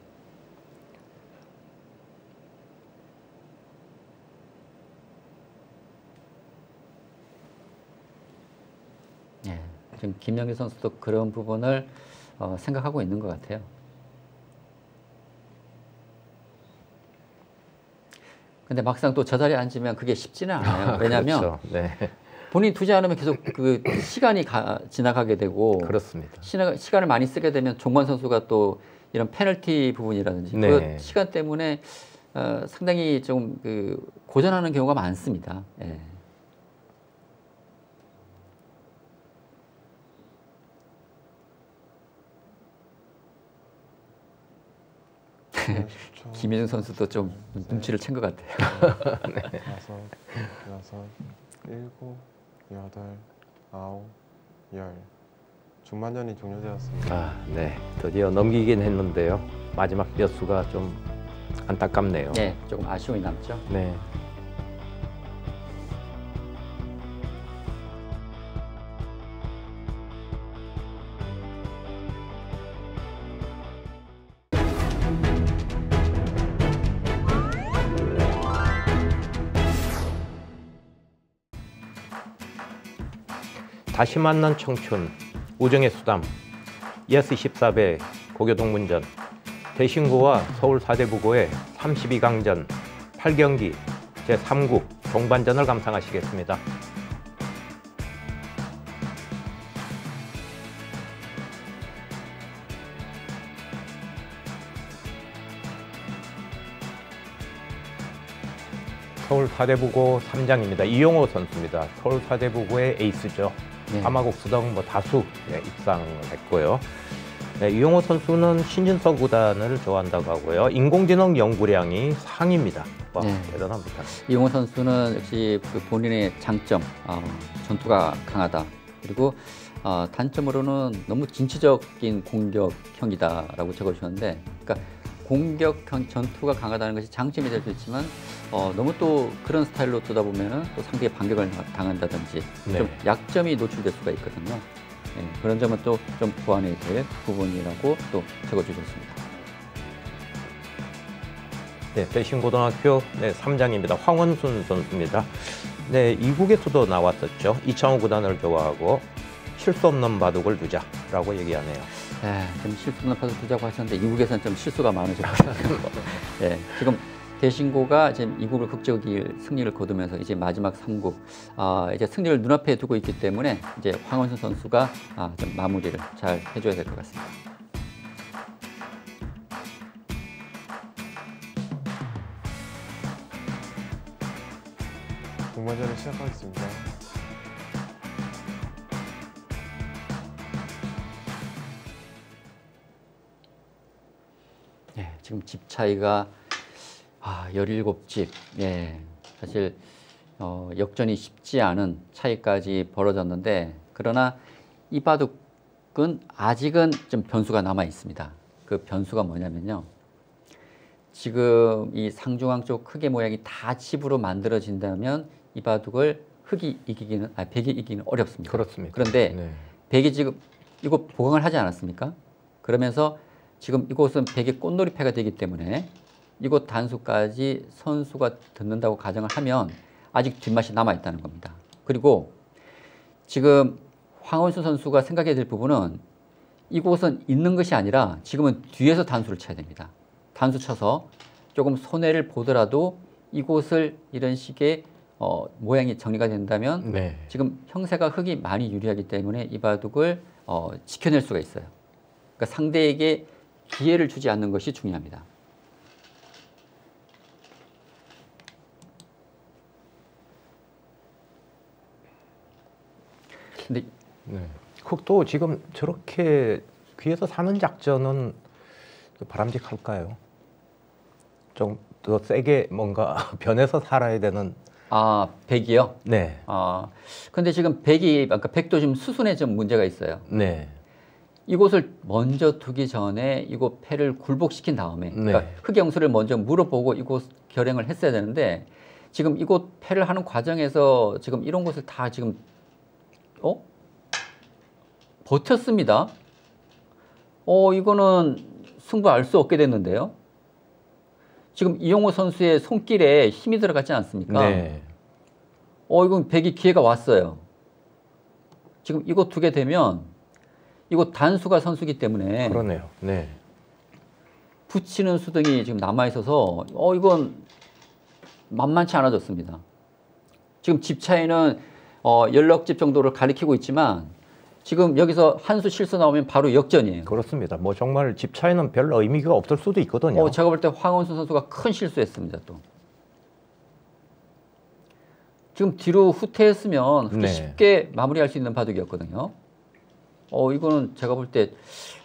예. 지금 김영규 선수도 그런 부분을 생각하고 있는 것 같아요. 근데 막상 또 저 자리에 앉으면 그게 쉽지는 않아요. 왜냐하면 그렇죠. 네. 본인이 두지 않으면 계속 그 시간이 지나가게 되고 그렇습니다. 시간을 많이 쓰게 되면 종관 선수가 또 이런 페널티 부분이라든지 네. 그 시간 때문에 상당히 좀 그 고전하는 경우가 많습니다. 예. 김혜중 선수도 좀 눈치를 챈 것 같아요. 네. 5, 6, 7, 8, 9, 10. 중반전이 종료되었습니다. 네. 드디어 넘기긴 했는데요. 마지막 몇 수가 좀 안타깝네요. 네, 조금 아쉬움이 남죠. 네. 다시 만난 청춘, 우정의 수담, 예스14배 고교동문전, 대신고와 서울 사대부고의 32강전 8경기 제3국 종반전을 감상하시겠습니다. 서울 사대부고 3장입니다. 이용호 선수입니다. 서울 사대부고의 에이스죠. 네. 하마국수 등 다수 입상을 했고요. 네, 이용호 선수는 신진서 구단을 좋아한다고 하고요. 인공지능 연구량이 상위입니다. 와, 네. 대단합니다. 이용호 선수는 역시 그 본인의 장점, 전투가 강하다. 그리고 단점으로는 너무 진취적인 공격형이다라고 적어주셨는데, 그러니까 공격형 전투가 강하다는 것이 장점이 될 수 있지만 너무 또 그런 스타일로 두다 보면은 또 상대의 반격을 당한다든지 네. 좀 약점이 노출될 수가 있거든요. 네, 그런 점은 또 좀 보완해야 될 부분이라고 또 적어주셨습니다. 네, 대신고등학교 3장입니다. 황원순 선수입니다. 네, 이국에서도 나왔었죠. 이창호 구단을 좋아하고 실수 없는 바둑을 두자라고 얘기하네요. 네, 좀 실수 없는 바둑 두자고 하셨는데 이국에서는 좀 실수가 많으셨고요. 네, 지금 대신고가 지금 이국을 극적일 승리를 거두면서 이제 마지막 3국 이제 승리를 눈앞에 두고 있기 때문에 이제 황원순 선수가 좀 마무리를 잘 해줘야 될 것 같습니다. 중반전을 시작하겠습니다. 네, 지금 집 차이가 17집. 예, 사실 역전이 쉽지 않은 차이까지 벌어졌는데, 그러나 이 바둑은 아직은 좀 변수가 남아 있습니다. 그 변수가 뭐냐면요, 지금 이 상중앙 쪽 흑의 모양이 다 집으로 만들어진다면 이 바둑을 백이 이기기는 어렵습니다. 그렇습니다. 그런데 네. 백이 지금 이거 보강을 하지 않았습니까? 그러면서 지금 이곳은 백의 꽃놀이패가 되기 때문에 이곳 단수까지 선수가 듣는다고 가정을 하면 아직 뒷맛이 남아있다는 겁니다. 그리고 지금 황원순 선수가 생각해야 될 부분은 이곳은 있는 것이 아니라 지금은 뒤에서 단수를 쳐야 됩니다. 단수 쳐서 조금 손해를 보더라도 이곳을 이런 식의 모양이 정리가 된다면 네. 지금 형세가 흑이 많이 유리하기 때문에 이 바둑을 지켜낼 수가 있어요. 그러니까 상대에게 기회를 주지 않는 것이 중요합니다. 근데 네. 흑도 지금 저렇게 귀에서 사는 작전은 바람직할까요? 좀 더 세게 뭔가 변해서 살아야 되는. 아, 백이요? 네. 아, 근데 지금 백이, 아까 백도 지금 수순에 좀 문제가 있어요. 네. 이곳을 먼저 두기 전에 이곳 패를 굴복시킨 다음에, 그러니까 흑영수를 먼저 물어보고 이곳 결행을 했어야 되는데, 지금 이곳 패를 하는 과정에서 지금 이런 것을 다 지금, 버텼습니다. 이거는 승부 알 수 없게 됐는데요. 지금 이용호 선수의 손길에 힘이 들어갔지 않습니까? 네. 이건 백이 기회가 왔어요. 지금 이거 두게 되면 이거 단수가 선수기 때문에 그러네요. 네. 붙이는 수등이 지금 남아 있어서 이건 만만치 않아졌습니다. 지금 집 차이는 16집 정도를 가리키고 있지만 지금 여기서 한 수 실수 나오면 바로 역전이에요. 그렇습니다. 뭐 정말 집 차이는 별로 의미가 없을 수도 있거든요. 제가 볼 때 황원순 선수가 큰 실수했습니다. 또 지금 뒤로 후퇴했으면 그렇게 쉽게 마무리할 수 있는 바둑이었거든요. 이거는 제가 볼 때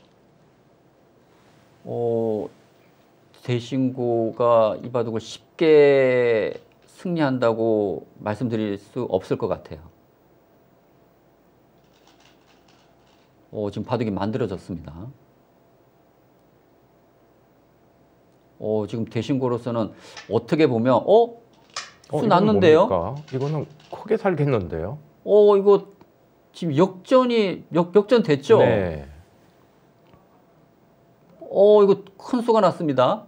대신고가 이 바둑을 쉽게 승리한다고 말씀드릴 수 없을 것 같아요. 지금 바둑이 만들어졌습니다. 지금 대신고로서는 어떻게 보면 수 났는데요? 이거는 크게 살겠는데요? 이거 지금 역전 됐죠? 네. 이거 큰 수가 났습니다.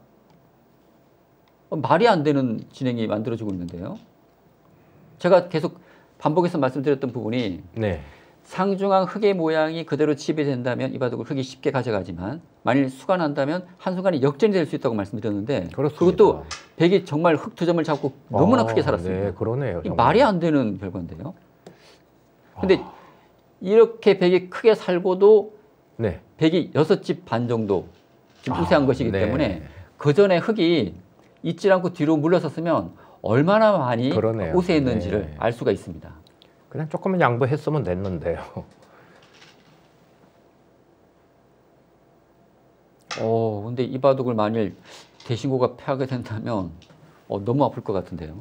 말이 안 되는 진행이 만들어지고 있는데요. 제가 계속 반복해서 말씀드렸던 부분이 상중앙 흑의 모양이 그대로 지배된다면 이 바둑을 흑이 쉽게 가져가지만 만일 수가 난다면 한순간에 역전이 될 수 있다고 말씀드렸는데 그것도 백이 정말 흑 두 점을 잡고 너무나 크게 살았습니다. 네, 그러네요. 말이 안 되는 결과인데요. 근데 이렇게 백이 크게 살고도 백이 6집 반 정도 지금 우세한 것이기 때문에 그 전에 흑이 잊지 않고 뒤로 물러섰으면 얼마나 많이 우세했는지를 알 수가 있습니다. 그냥 조금만 양보했으면 됐는데요. 근데 이 바둑을 만일 대신고가 패하게 된다면 너무 아플 것 같은데요.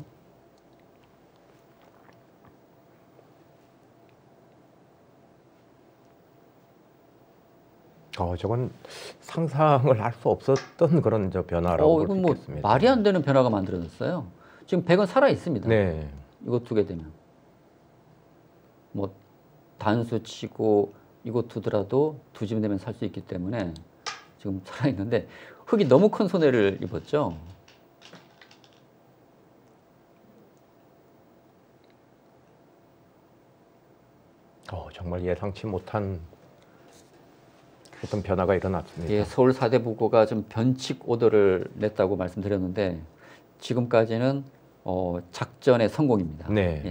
저건 상상을 할 수 없었던 그런 변화라고 볼 수 있겠습니다. 뭐 말이 안 되는 변화가 만들어졌어요. 지금 백은 살아 있습니다. 이거 두게 되면. 뭐 단수 치고 이거 두더라도 두 집 내면 살 수 있기 때문에 지금 살아있는데 흑이 너무 큰 손해를 입었죠. 정말 예상치 못한 어떤 변화가 일어났습니다. 서울 사대부고가 좀 변칙 오더를 냈다고 말씀드렸는데 지금까지는 작전의 성공입니다.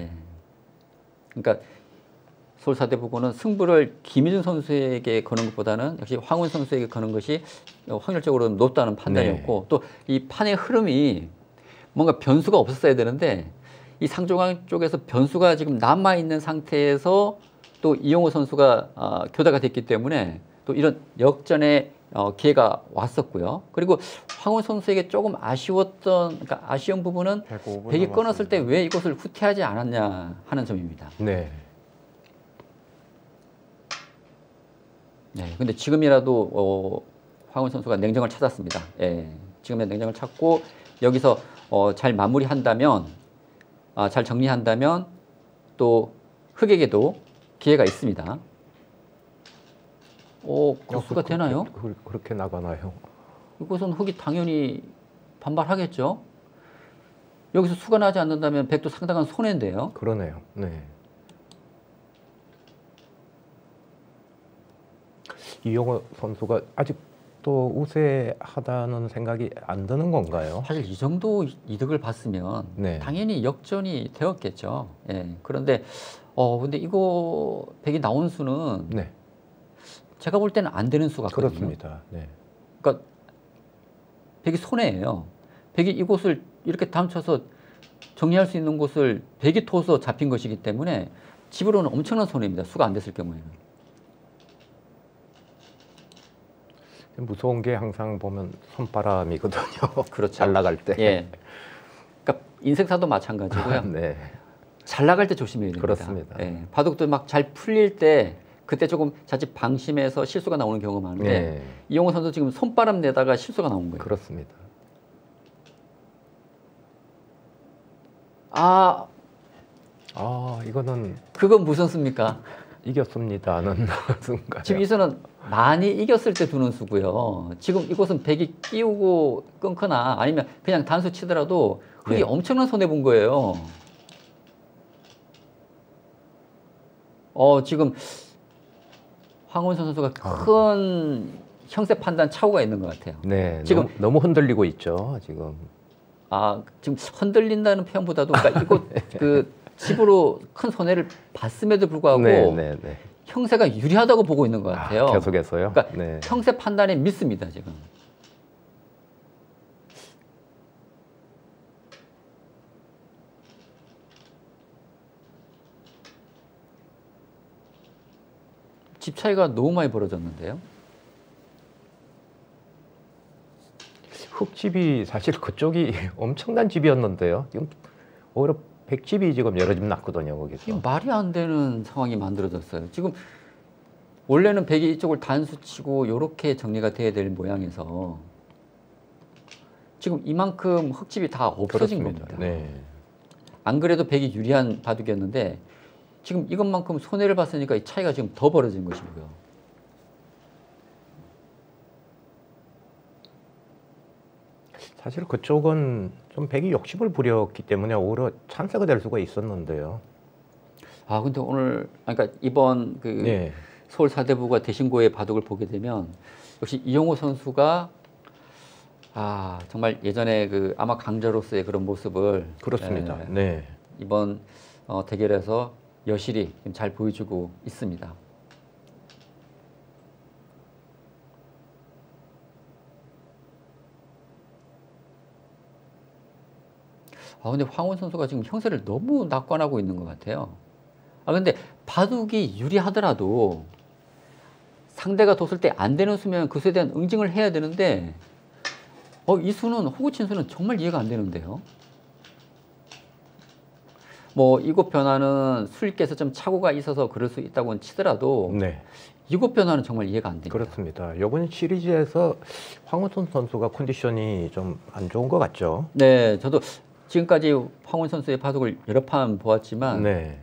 그러니까 서울 사대부고는 승부를 김희준 선수에게 거는 것보다는 역시 황운 선수에게 거는 것이 확률적으로 높다는 판단이었고 또 이 판의 흐름이 뭔가 변수가 없었어야 되는데 이 상중앙 쪽에서 변수가 지금 남아 있는 상태에서 또 이용호 선수가 교다가 됐기 때문에 또 이런 역전의 기회가 왔었고요. 그리고 황운 선수에게 조금 그러니까 아쉬운 부분은 백이 끊었을 때 왜 이것을 후퇴하지 않았냐 하는 점입니다. 근데 지금이라도 황운 선수가 냉정을 찾았습니다. 지금의 냉정을 찾고 여기서 잘 마무리한다면, 잘 정리한다면 또 흑에게도 기회가 있습니다. 수가 되나요? 그렇게 나가나요? 이것은 흑이 당연히 반발하겠죠. 여기서 수가 나지 않는다면 백도 상당한 손해인데요. 그러네요. 이용호 선수가 아직도 우세하다는 생각이 안 드는 건가요? 사실 이 정도 이득을 봤으면 당연히 역전이 되었겠죠. 그런데 근데 이거 백이 나온 수는 제가 볼 때는 안 되는 수 같거든요. 그렇습니다. 그러니까 백이 손해예요. 백이 이곳을 이렇게 담쳐서 정리할 수 있는 곳을 백이 토서 잡힌 것이기 때문에 집으로는 엄청난 손해입니다. 수가 안 됐을 경우에는. 무서운 게 항상 보면 손바람이거든요. 그렇죠. 잘 나갈 때. 예. 그러니까 인생사도 마찬가지고요. 네. 잘 나갈 때 조심해야 됩니다. 그렇습니다. 예. 바둑도 막 잘 풀릴 때 그때 조금 자칫 방심해서 실수가 나오는 경우가 많은데 네. 이용호 선수 지금 손바람 내다가 실수가 나온 거예요. 그렇습니다. 이거는 그건 무슨 수입니까? 이겼습니다는 순간. 지금 이 수는 많이 이겼을 때 두는 수고요. 지금 이곳은 백이 끼우고 끊거나 아니면 그냥 단수 치더라도 흙이 네. 엄청난 손해 본 거예요. 지금 황운선 선수가 큰 형세 판단 착오가 있는 것 같아요. 네, 지금 너무 흔들리고 있죠. 지금. 지금 흔들린다는 표현보다도 그러니까 이곳 그 집으로 큰 손해를 봤음에도 불구하고 네. 형세가 유리하다고 보고 있는 것 같아요. 계속해서요. 그러니까 네. 형세 판단에 믿습니다 지금. 집 차이가 너무 많이 벌어졌는데요. 흙집이 사실 그쪽이 엄청난 집이었는데요. 지금 오히려 백집이 지금 여러 집 났거든요. 거기서. 지금 말이 안 되는 상황이 만들어졌어요. 지금 원래는 백이 이쪽을 단수 치고 이렇게 정리가 돼야 될 모양에서 지금 이만큼 흙집이 다 없어진 그렇습니다. 겁니다. 네. 안 그래도 백이 유리한 바둑이었는데 지금 이것만큼 손해를 봤으니까 이 차이가 지금 더 벌어진 것이고요. 사실 그쪽은 좀 백이 욕심을 부렸기 때문에 오히려 찬스가 될 수가 있었는데요. 근데 오늘 그러니까 이번 그 네. 서울 사대부가 대신고의 바둑을 보게 되면 역시 이용호 선수가 정말 예전에 그 아마 강자로서의 그런 모습을 그렇습니다. 네. 이번 대결에서 여실히 잘 보여주고 있습니다. 근데 황혼 선수가 지금 형세를 너무 낙관하고 있는 것 같아요. 근데 바둑이 유리하더라도 상대가 뒀을 때 안 되는 수면 그 수에 대한 응징을 해야 되는데 이 수는 호구친 수는 정말 이해가 안 되는데요. 뭐 이곳 변화는 수일께서 좀 착오가 있어서 그럴 수 있다고는 치더라도 네. 이곳 변화는 정말 이해가 안 됩니다. 그렇습니다. 이번 시리즈에서 황운선 선수가 컨디션이 좀 안 좋은 것 같죠? 네, 저도 지금까지 황운 선수의 바둑을 여러 판 보았지만 네.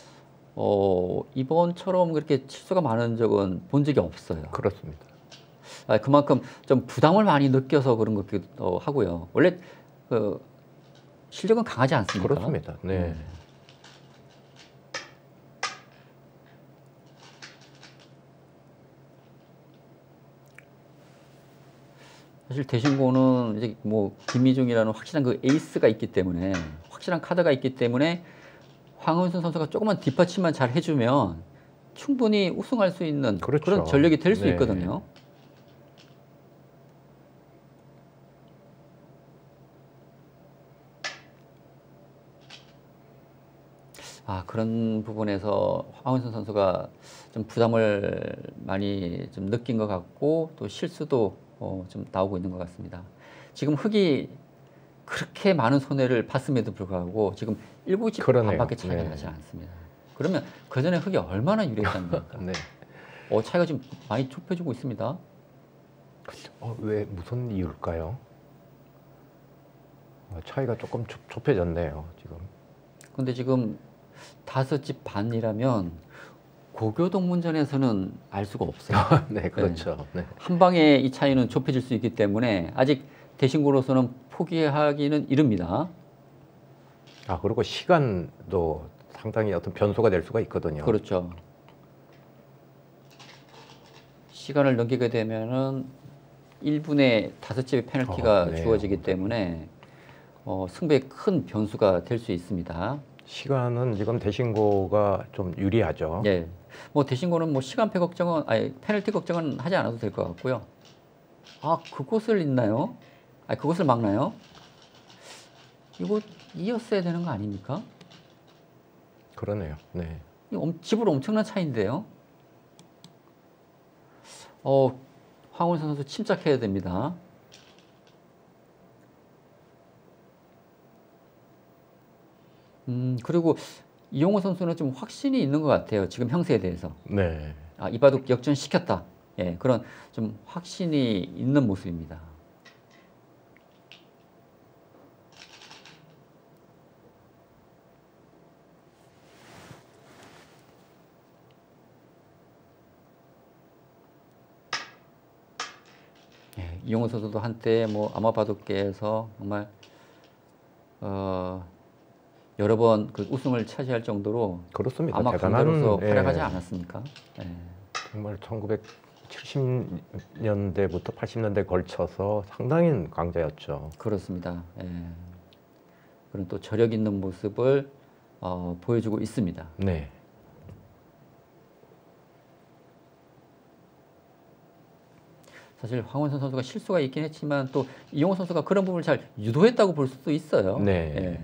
이번처럼 그렇게 실수가 많은 적은 본 적이 없어요. 그렇습니다. 그만큼 좀 부담을 많이 느껴서 그런 것 같기도 하고요. 원래 그 실력은 강하지 않습니까? 그렇습니다. 네. 사실 대신고는 이제 뭐 김희중이라는 확실한 그 에이스가 있기 때문에 확실한 카드가 있기 때문에 황은순 선수가 조금만 뒷받침만 잘 해주면 충분히 우승할 수 있는 그렇죠. 그런 전력이 될 수 네. 있거든요. 그런 부분에서 황은순 선수가 좀 부담을 많이 좀 느낀 것 같고 또 실수도 좀 나오고 있는 것 같습니다. 지금 흙이 그렇게 많은 손해를 봤음에도 불구하고 지금 7집 반밖에 차이가 네. 나지 않습니다. 그러면 그 전에 흙이 얼마나 유리했단 말입니까? 네. 차이가 지금 많이 좁혀지고 있습니다. 왜 무슨 이유일까요? 차이가 조금 좁혀졌네요, 지금. 근데 지금 5집 반이라면 고교 동문전에서는 알 수가 없어요. 네, 그렇죠. 네. 한 방에 이 차이는 좁혀질 수 있기 때문에 아직 대신고로서는 포기하기는 이릅니다. 그리고 시간도 상당히 어떤 변수가 될 수가 있거든요. 그렇죠. 시간을 넘기게 되면은 1분에 5집의 페널티가 네. 주어지기 때문에 승부에 큰 변수가 될 수 있습니다. 시간은 지금 대신고가 좀 유리하죠. 예. 뭐 대신고는 뭐 시간패 걱정은 페널티 걱정은 하지 않아도 될 것 같고요. 그곳을 잇나요? 그곳을 막나요? 이거 이었어야 되는 거 아닙니까? 그러네요. 네. 집으로 엄청난 차이인데요. 황운선 선수 침착해야 됩니다. 그리고 이용호 선수는 좀 확신이 있는 것 같아요. 지금 형세에 대해서. 네. 아, 이바둑 역전시켰다. 예, 그런 좀 확신이 있는 모습입니다. 예, 이용호 선수도 한때 뭐 아마바둑계에서 정말 여러 번 그 우승을 차지할 정도로 그렇습니다. 아마 대단한 강자로서 예. 활약하지 않았습니까? 예. 정말 1970년대부터 80년대 걸쳐서 상당히 강자였죠. 그렇습니다. 예. 그런 또 저력 있는 모습을 보여주고 있습니다. 네. 사실 황운선 선수가 실수가 있긴 했지만 또 이용호 선수가 그런 부분을 잘 유도했다고 볼 수도 있어요. 네. 예.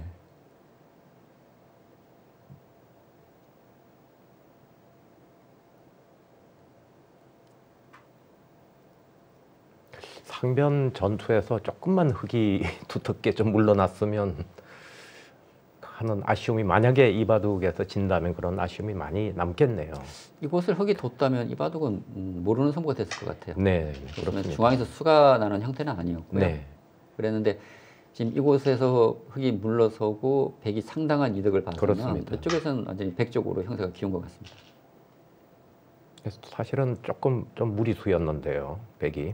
상변 전투에서 조금만 흙이 두텁게 좀 물러났으면 하는 아쉬움이 만약에 이바둑에서 진다면 그런 아쉬움이 많이 남겠네요. 이곳을 흙이 돋다면 이바둑은 모르는 승부가 됐을 것 같아요. 네, 그러면 그렇습니다. 중앙에서 수가 나는 형태는 아니었고요. 네, 그랬는데 지금 이곳에서 흙이 물러서고 백이 상당한 이득을 받으면 그렇습니다. 이쪽에서는 완전히 백 쪽으로 형태가 기운 것 같습니다. 그래서 사실은 조금 좀 무리수였는데요, 백이.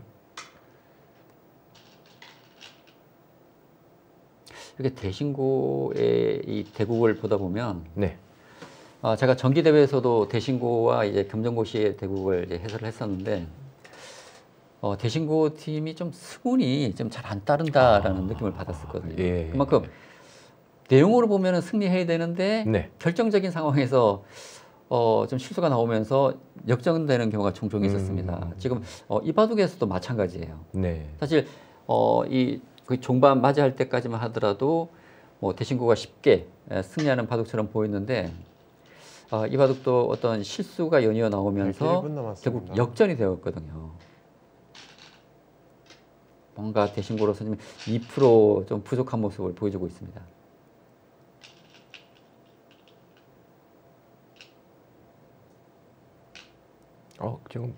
이렇게 대신고의 이 대국을 보다 보면 네, 제가 정기 대회에서도 대신고와 이제 금정고시의 대국을 이제 해설을 했었는데 대신고 팀이 좀 승운이 좀 잘 안 따른다라는 느낌을 받았었거든요. 예. 그만큼 내용으로 보면은 승리해야 되는데 네. 결정적인 상황에서 좀 실수가 나오면서 역전되는 경우가 종종 있었습니다. 지금 이바둑에서도 마찬가지예요. 네, 사실 그 종반 맞이할 때까지만 하더라도 뭐 대신고가 쉽게 승리하는 바둑처럼 보였는데 이 바둑도 어떤 실수가 연이어 나오면서 1분 남았습니다. 결국 역전이 되었거든요. 뭔가 대신고로서 2%좀 부족한 모습을 보여주고 있습니다. 지금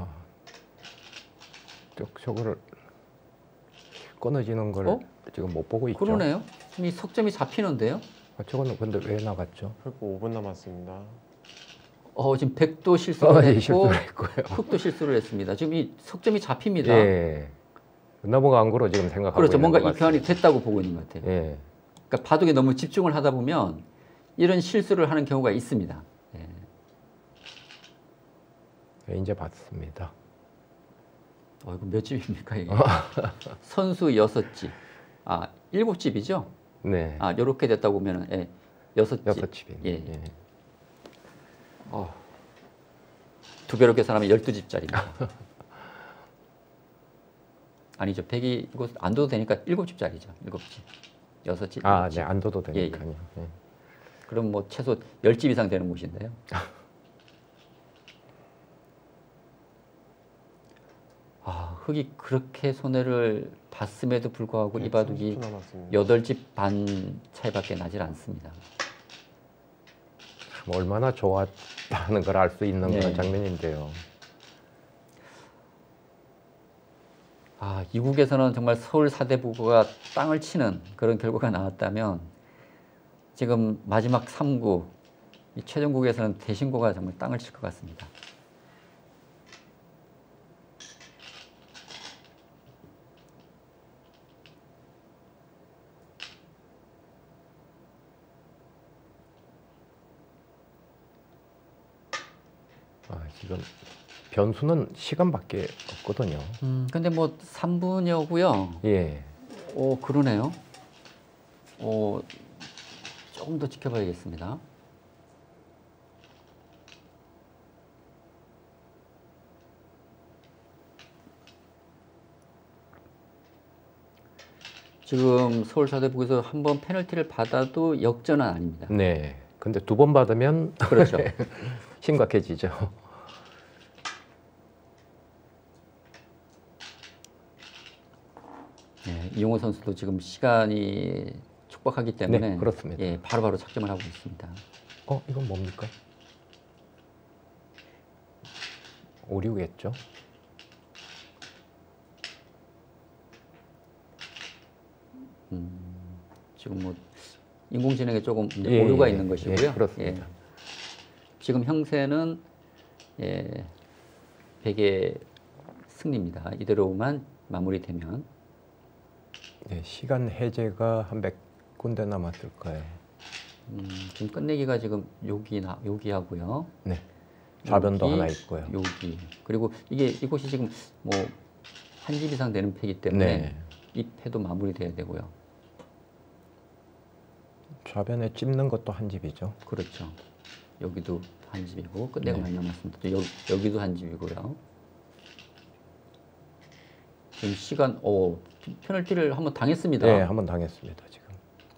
저거를 끊어지는 걸 지금 못 보고 있죠. 그러네요. 지금 이 석점이 잡히는데요. 저거는 근데 왜 나갔죠? 흙 5분 남았습니다. 지금 백도 실수를 예, 했고 실수를 했고요. 흙도 실수를 했습니다. 지금 이 석점이 잡힙니다. 예, 넘어간 거로 지금 생각하고 그렇죠. 있는 뭔가 것 이 교환이 같습니다. 됐다고 보고 있는 것 같아요. 예, 그러니까 바둑에 너무 집중을 하다 보면 이런 실수를 하는 경우가 있습니다. 예. 예, 이제 봤습니다. 이거 몇 집입니까 이게? 선수 6집. 7집이죠? 네, 요렇게 됐다고 보면은 6집. 6집입니다. 예. 예. 두 배로 계산하면 12집짜리입니다. 아니죠. 100이 이거 안 둬도 되니까 7집짜리죠. 7집. 6집. 네, 안 둬도 되니까요. 예. 그럼 뭐 최소 10집 이상 되는 곳인데요. 흙이 그렇게 손해를 봤음에도 불구하고 이 바둑이 30초 남았습니다. 8집 반 차이밖에 나질 않습니다. 얼마나 좋았다는 걸 알 수 있는 네. 그런 장면인데요. 이국에서는 정말 서울 사대부고가 땅을 치는 그런 결과가 나왔다면 지금 마지막 3구 이 최종국에서는 대신고가 정말 땅을 칠 것 같습니다. 지금 변수는 시간밖에 없거든요. 근데 뭐 3분여고요. 예. 그러네요. 조금 더 지켜봐야겠습니다. 지금 서울사대부에서 한 번 페널티를 받아도 역전은 아닙니다. 네. 근데 2번 받으면 그렇죠. 심각해지죠. 네, 이용호 선수도 지금 시간이 촉박하기 때문에 네, 그렇습니다. 예, 바로바로 작점을 하고 있습니다. 이건 뭡니까? 오류겠죠? 지금 뭐 인공지능에 조금 이제 예, 오류가 예, 있는 것이고요. 예, 그렇습니다. 예. 지금 형세는 예, 100의 승리입니다. 이대로만 마무리되면. 네, 시간 해제가 한 100군데 남았을까요? 지금 끝내기가 지금 여기 하고요. 네. 좌변도 여기, 하나 있고요. 여기. 그리고 이곳이 지금 뭐 한 집 이상 되는 패이기 때문에 네. 이 패도 마무리돼야 되고요. 좌변에 찝는 것도 한 집이죠. 그렇죠. 여기도 한 집이고 끝내가 네. 많이 남았습니다. 또 여기도 한 집이고요. 지금 시간 페널티를 한번 당했습니다. 네, 한번 당했습니다, 지금.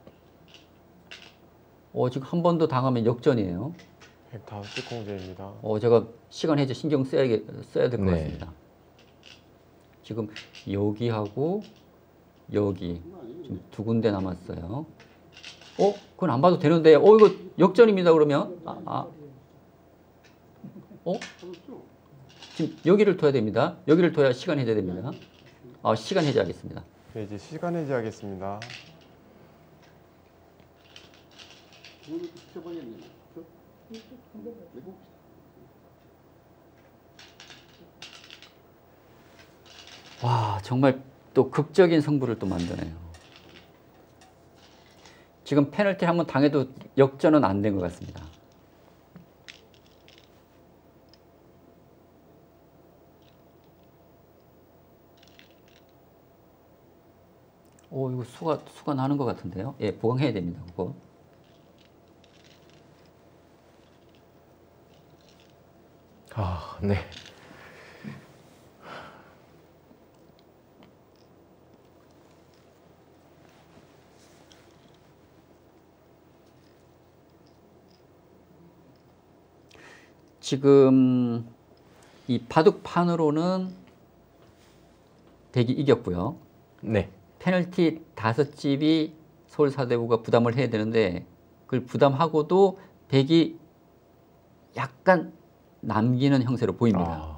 지금 한 번 더 당하면 역전이에요. 105집 공제입니다. 제가 시간 해제 신경 써야 될 것 네. 같습니다. 지금 여기하고 여기 지금 두 군데 남았어요. 그건 안 봐도 되는데, 이거 역전입니다. 그러면 지금 여기를 둬야 됩니다. 여기를 둬야 시간 해제됩니다. 시간 해제하겠습니다. 네, 이제 시간 해제하겠습니다. 와, 정말 또 극적인 승부를 또 만드네요. 지금 페널티 한번 당해도 역전은 안 된 것 같습니다. 이거 수가 나는 것 같은데요. 예, 보강해야 됩니다. 그거. 네. 지금 이 바둑판으로는 백이 이겼고요. 네. 페널티 5집이 서울사대부가 부담을 해야 되는데 그걸 부담하고도 백이 약간 남기는 형세로 보입니다.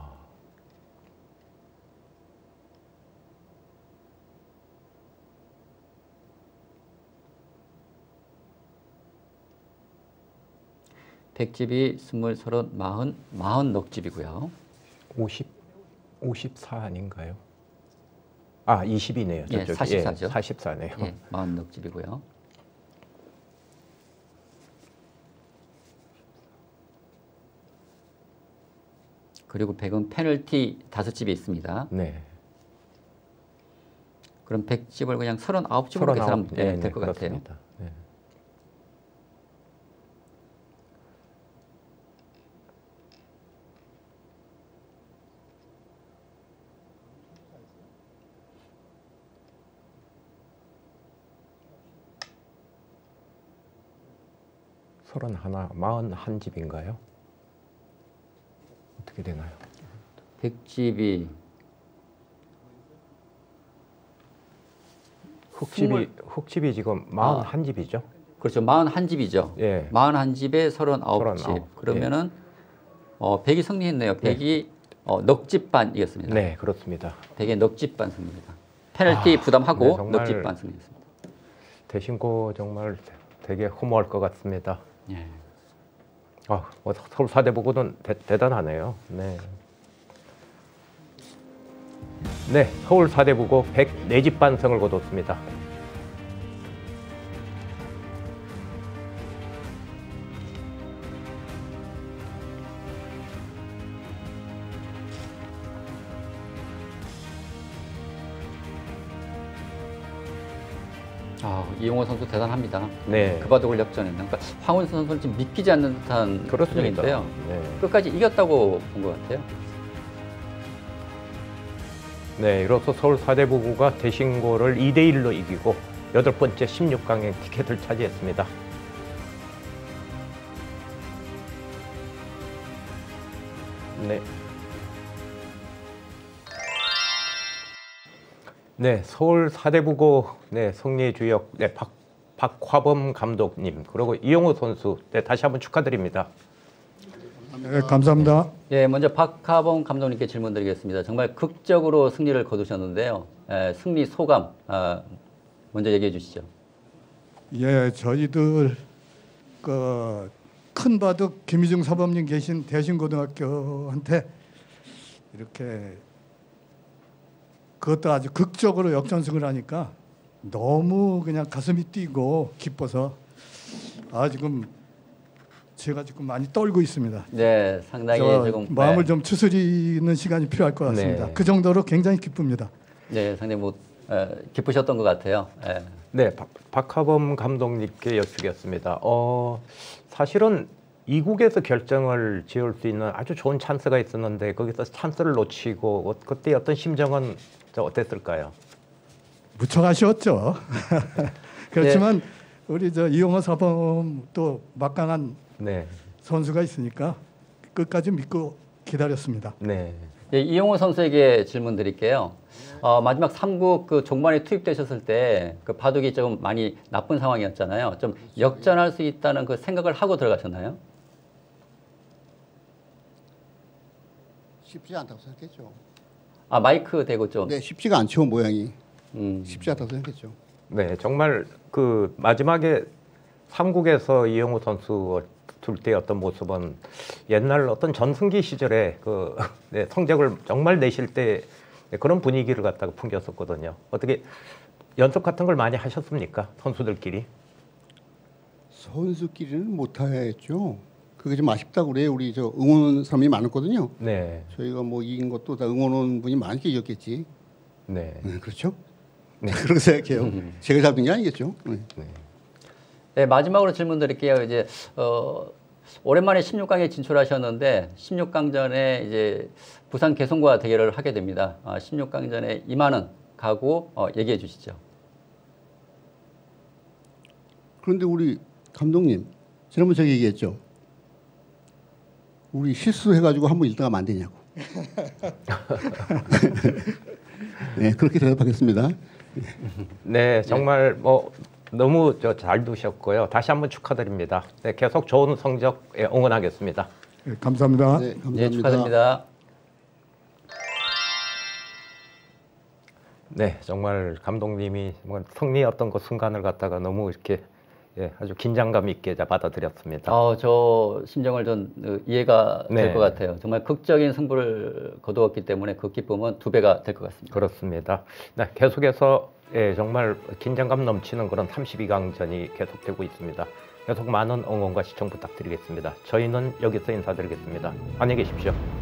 백집이 20, 30, 40 넉집이고요. 54 아닌가요? 20이네요. 예, 44죠. 44네요. 예, 40 넉집이고요. 그리고 백은 페널티 5집이 있습니다. 네. 그럼 100집을 그냥 39집으로 계산하면 될 것 같아요. 네. 서른하나, 41집인가요? 어떻게 되나요? 100집이 흑집이 지금 41집이죠? 그렇죠. 41집이죠. 예. 41집에 39집. 그러면은 100이 승리했네요. 100이 넉집반 이겼습니다. 네, 그렇습니다. 100의 넉집반 승리입니다. 페널티 부담하고 네, 넉집반 승리했습니다. 대신고 정말 되게 허무할 것 같습니다. 예. 서울 사대부고는 대단하네요. 네. 네, 서울 사대부고 104집 반승을 거뒀습니다. 이용호 선수 대단합니다. 네. 그 바둑을 역전했나. 그러니까 황운수 선수는 지금 믿기지 않는 듯한 그렇습니다. 표정인데요. 네. 끝까지 이겼다고 본 것 같아요. 네, 이로써 서울 사대부고가 대신고를 2대1로 이기고 8번째 16강행 티켓을 차지했습니다. 네. 네, 서울 사대부고 네, 승리 주역 네, 박화범 감독님 그리고 이용호 선수 네, 다시 한번 축하드립니다. 네, 감사합니다. 예, 먼저 박화범 감독님께 질문드리겠습니다. 정말 극적으로 승리를 거두셨는데요. 승리 소감 먼저 얘기해 주시죠. 예, 저희들 큰 바둑 김희중 사범님 계신 대신고등학교한테 이렇게 그것도 아주 극적으로 역전승을 하니까 너무 그냥 가슴이 뛰고 기뻐서 지금 제가 지금 많이 떨고 있습니다. 네, 상당히 조금 마음을 좀 추스리는 시간이 필요할 것 같습니다. 네. 그 정도로 굉장히 기쁩니다. 네, 상당히 기쁘셨던 것 같아요. 네, 박화범 감독님께 여쭈겠습니다. 사실은 이국에서 결정을 지을 수 있는 아주 좋은 찬스가 있었는데 거기서 찬스를 놓치고 그때 어떤 심정은 어땠을까요? 무척 아쉬웠죠. 그렇지만 우리 이용호 사범 또 막강한 네. 선수가 있으니까 끝까지 믿고 기다렸습니다. 네. 예, 이용호 선수에게 질문 드릴게요. 마지막 3국 그 종반에 투입되셨을 때 그 바둑이 좀 많이 나쁜 상황이었잖아요. 좀 역전할 수 있다는 그 생각을 하고 들어가셨나요? 쉽지 않다고 생각했죠. 마이크 대고 좀. 네, 쉽지가 않죠, 모양이. 쉽지 않다고 생각했죠. 네, 정말 그 마지막에 3국에서 이용호 선수 둘 때 어떤 모습은 옛날 어떤 전승기 시절에 그 네, 성적을 정말 내실 때 그런 분위기를 갖다가 풍겼었거든요. 어떻게 연습 같은 걸 많이 하셨습니까? 선수들끼리? 선수끼리는 못하였죠. 그게 좀 아쉽다고 그래요. 우리 응원 사람이 많았거든요. 네. 저희가 뭐 이긴 것도 다 응원하는 분이 많게 이겼겠지. 네. 그렇죠? 네. 그렇게 생각해요. 제가 잡은 게 아니겠죠. 네. 네, 마지막으로 질문 드릴게요. 이제 오랜만에 16강에 진출하셨는데 16강전에 이제 부산 개성과 대결을 하게 됩니다. 16강전에 임하는 각오 얘기해 주시죠. 그런데 우리 감독님, 지난번 제가 얘기했죠. 우리 실수해가지고 한번 1등하면 안 되냐고. 네, 그렇게 대답하겠습니다. 네, 정말 뭐 너무 잘 두셨고요. 다시 한번 축하드립니다. 네, 계속 좋은 성적 응원하겠습니다. 네, 감사합니다. 네, 감사합니다. 네, 축하드립니다. 네, 정말 감독님이 승리 어떤 그 순간을 갖다가 너무 이렇게 아주 긴장감 있게 받아들였습니다. 저 심정을 좀 이해가 될 네. 것 같아요. 정말 극적인 승부를 거두었기 때문에 그 기쁨은 2배가 될 것 같습니다. 그렇습니다. 네, 계속해서 정말 긴장감 넘치는 그런 32강전이 계속되고 있습니다. 계속 많은 응원과 시청 부탁드리겠습니다. 저희는 여기서 인사드리겠습니다. 안녕히 계십시오.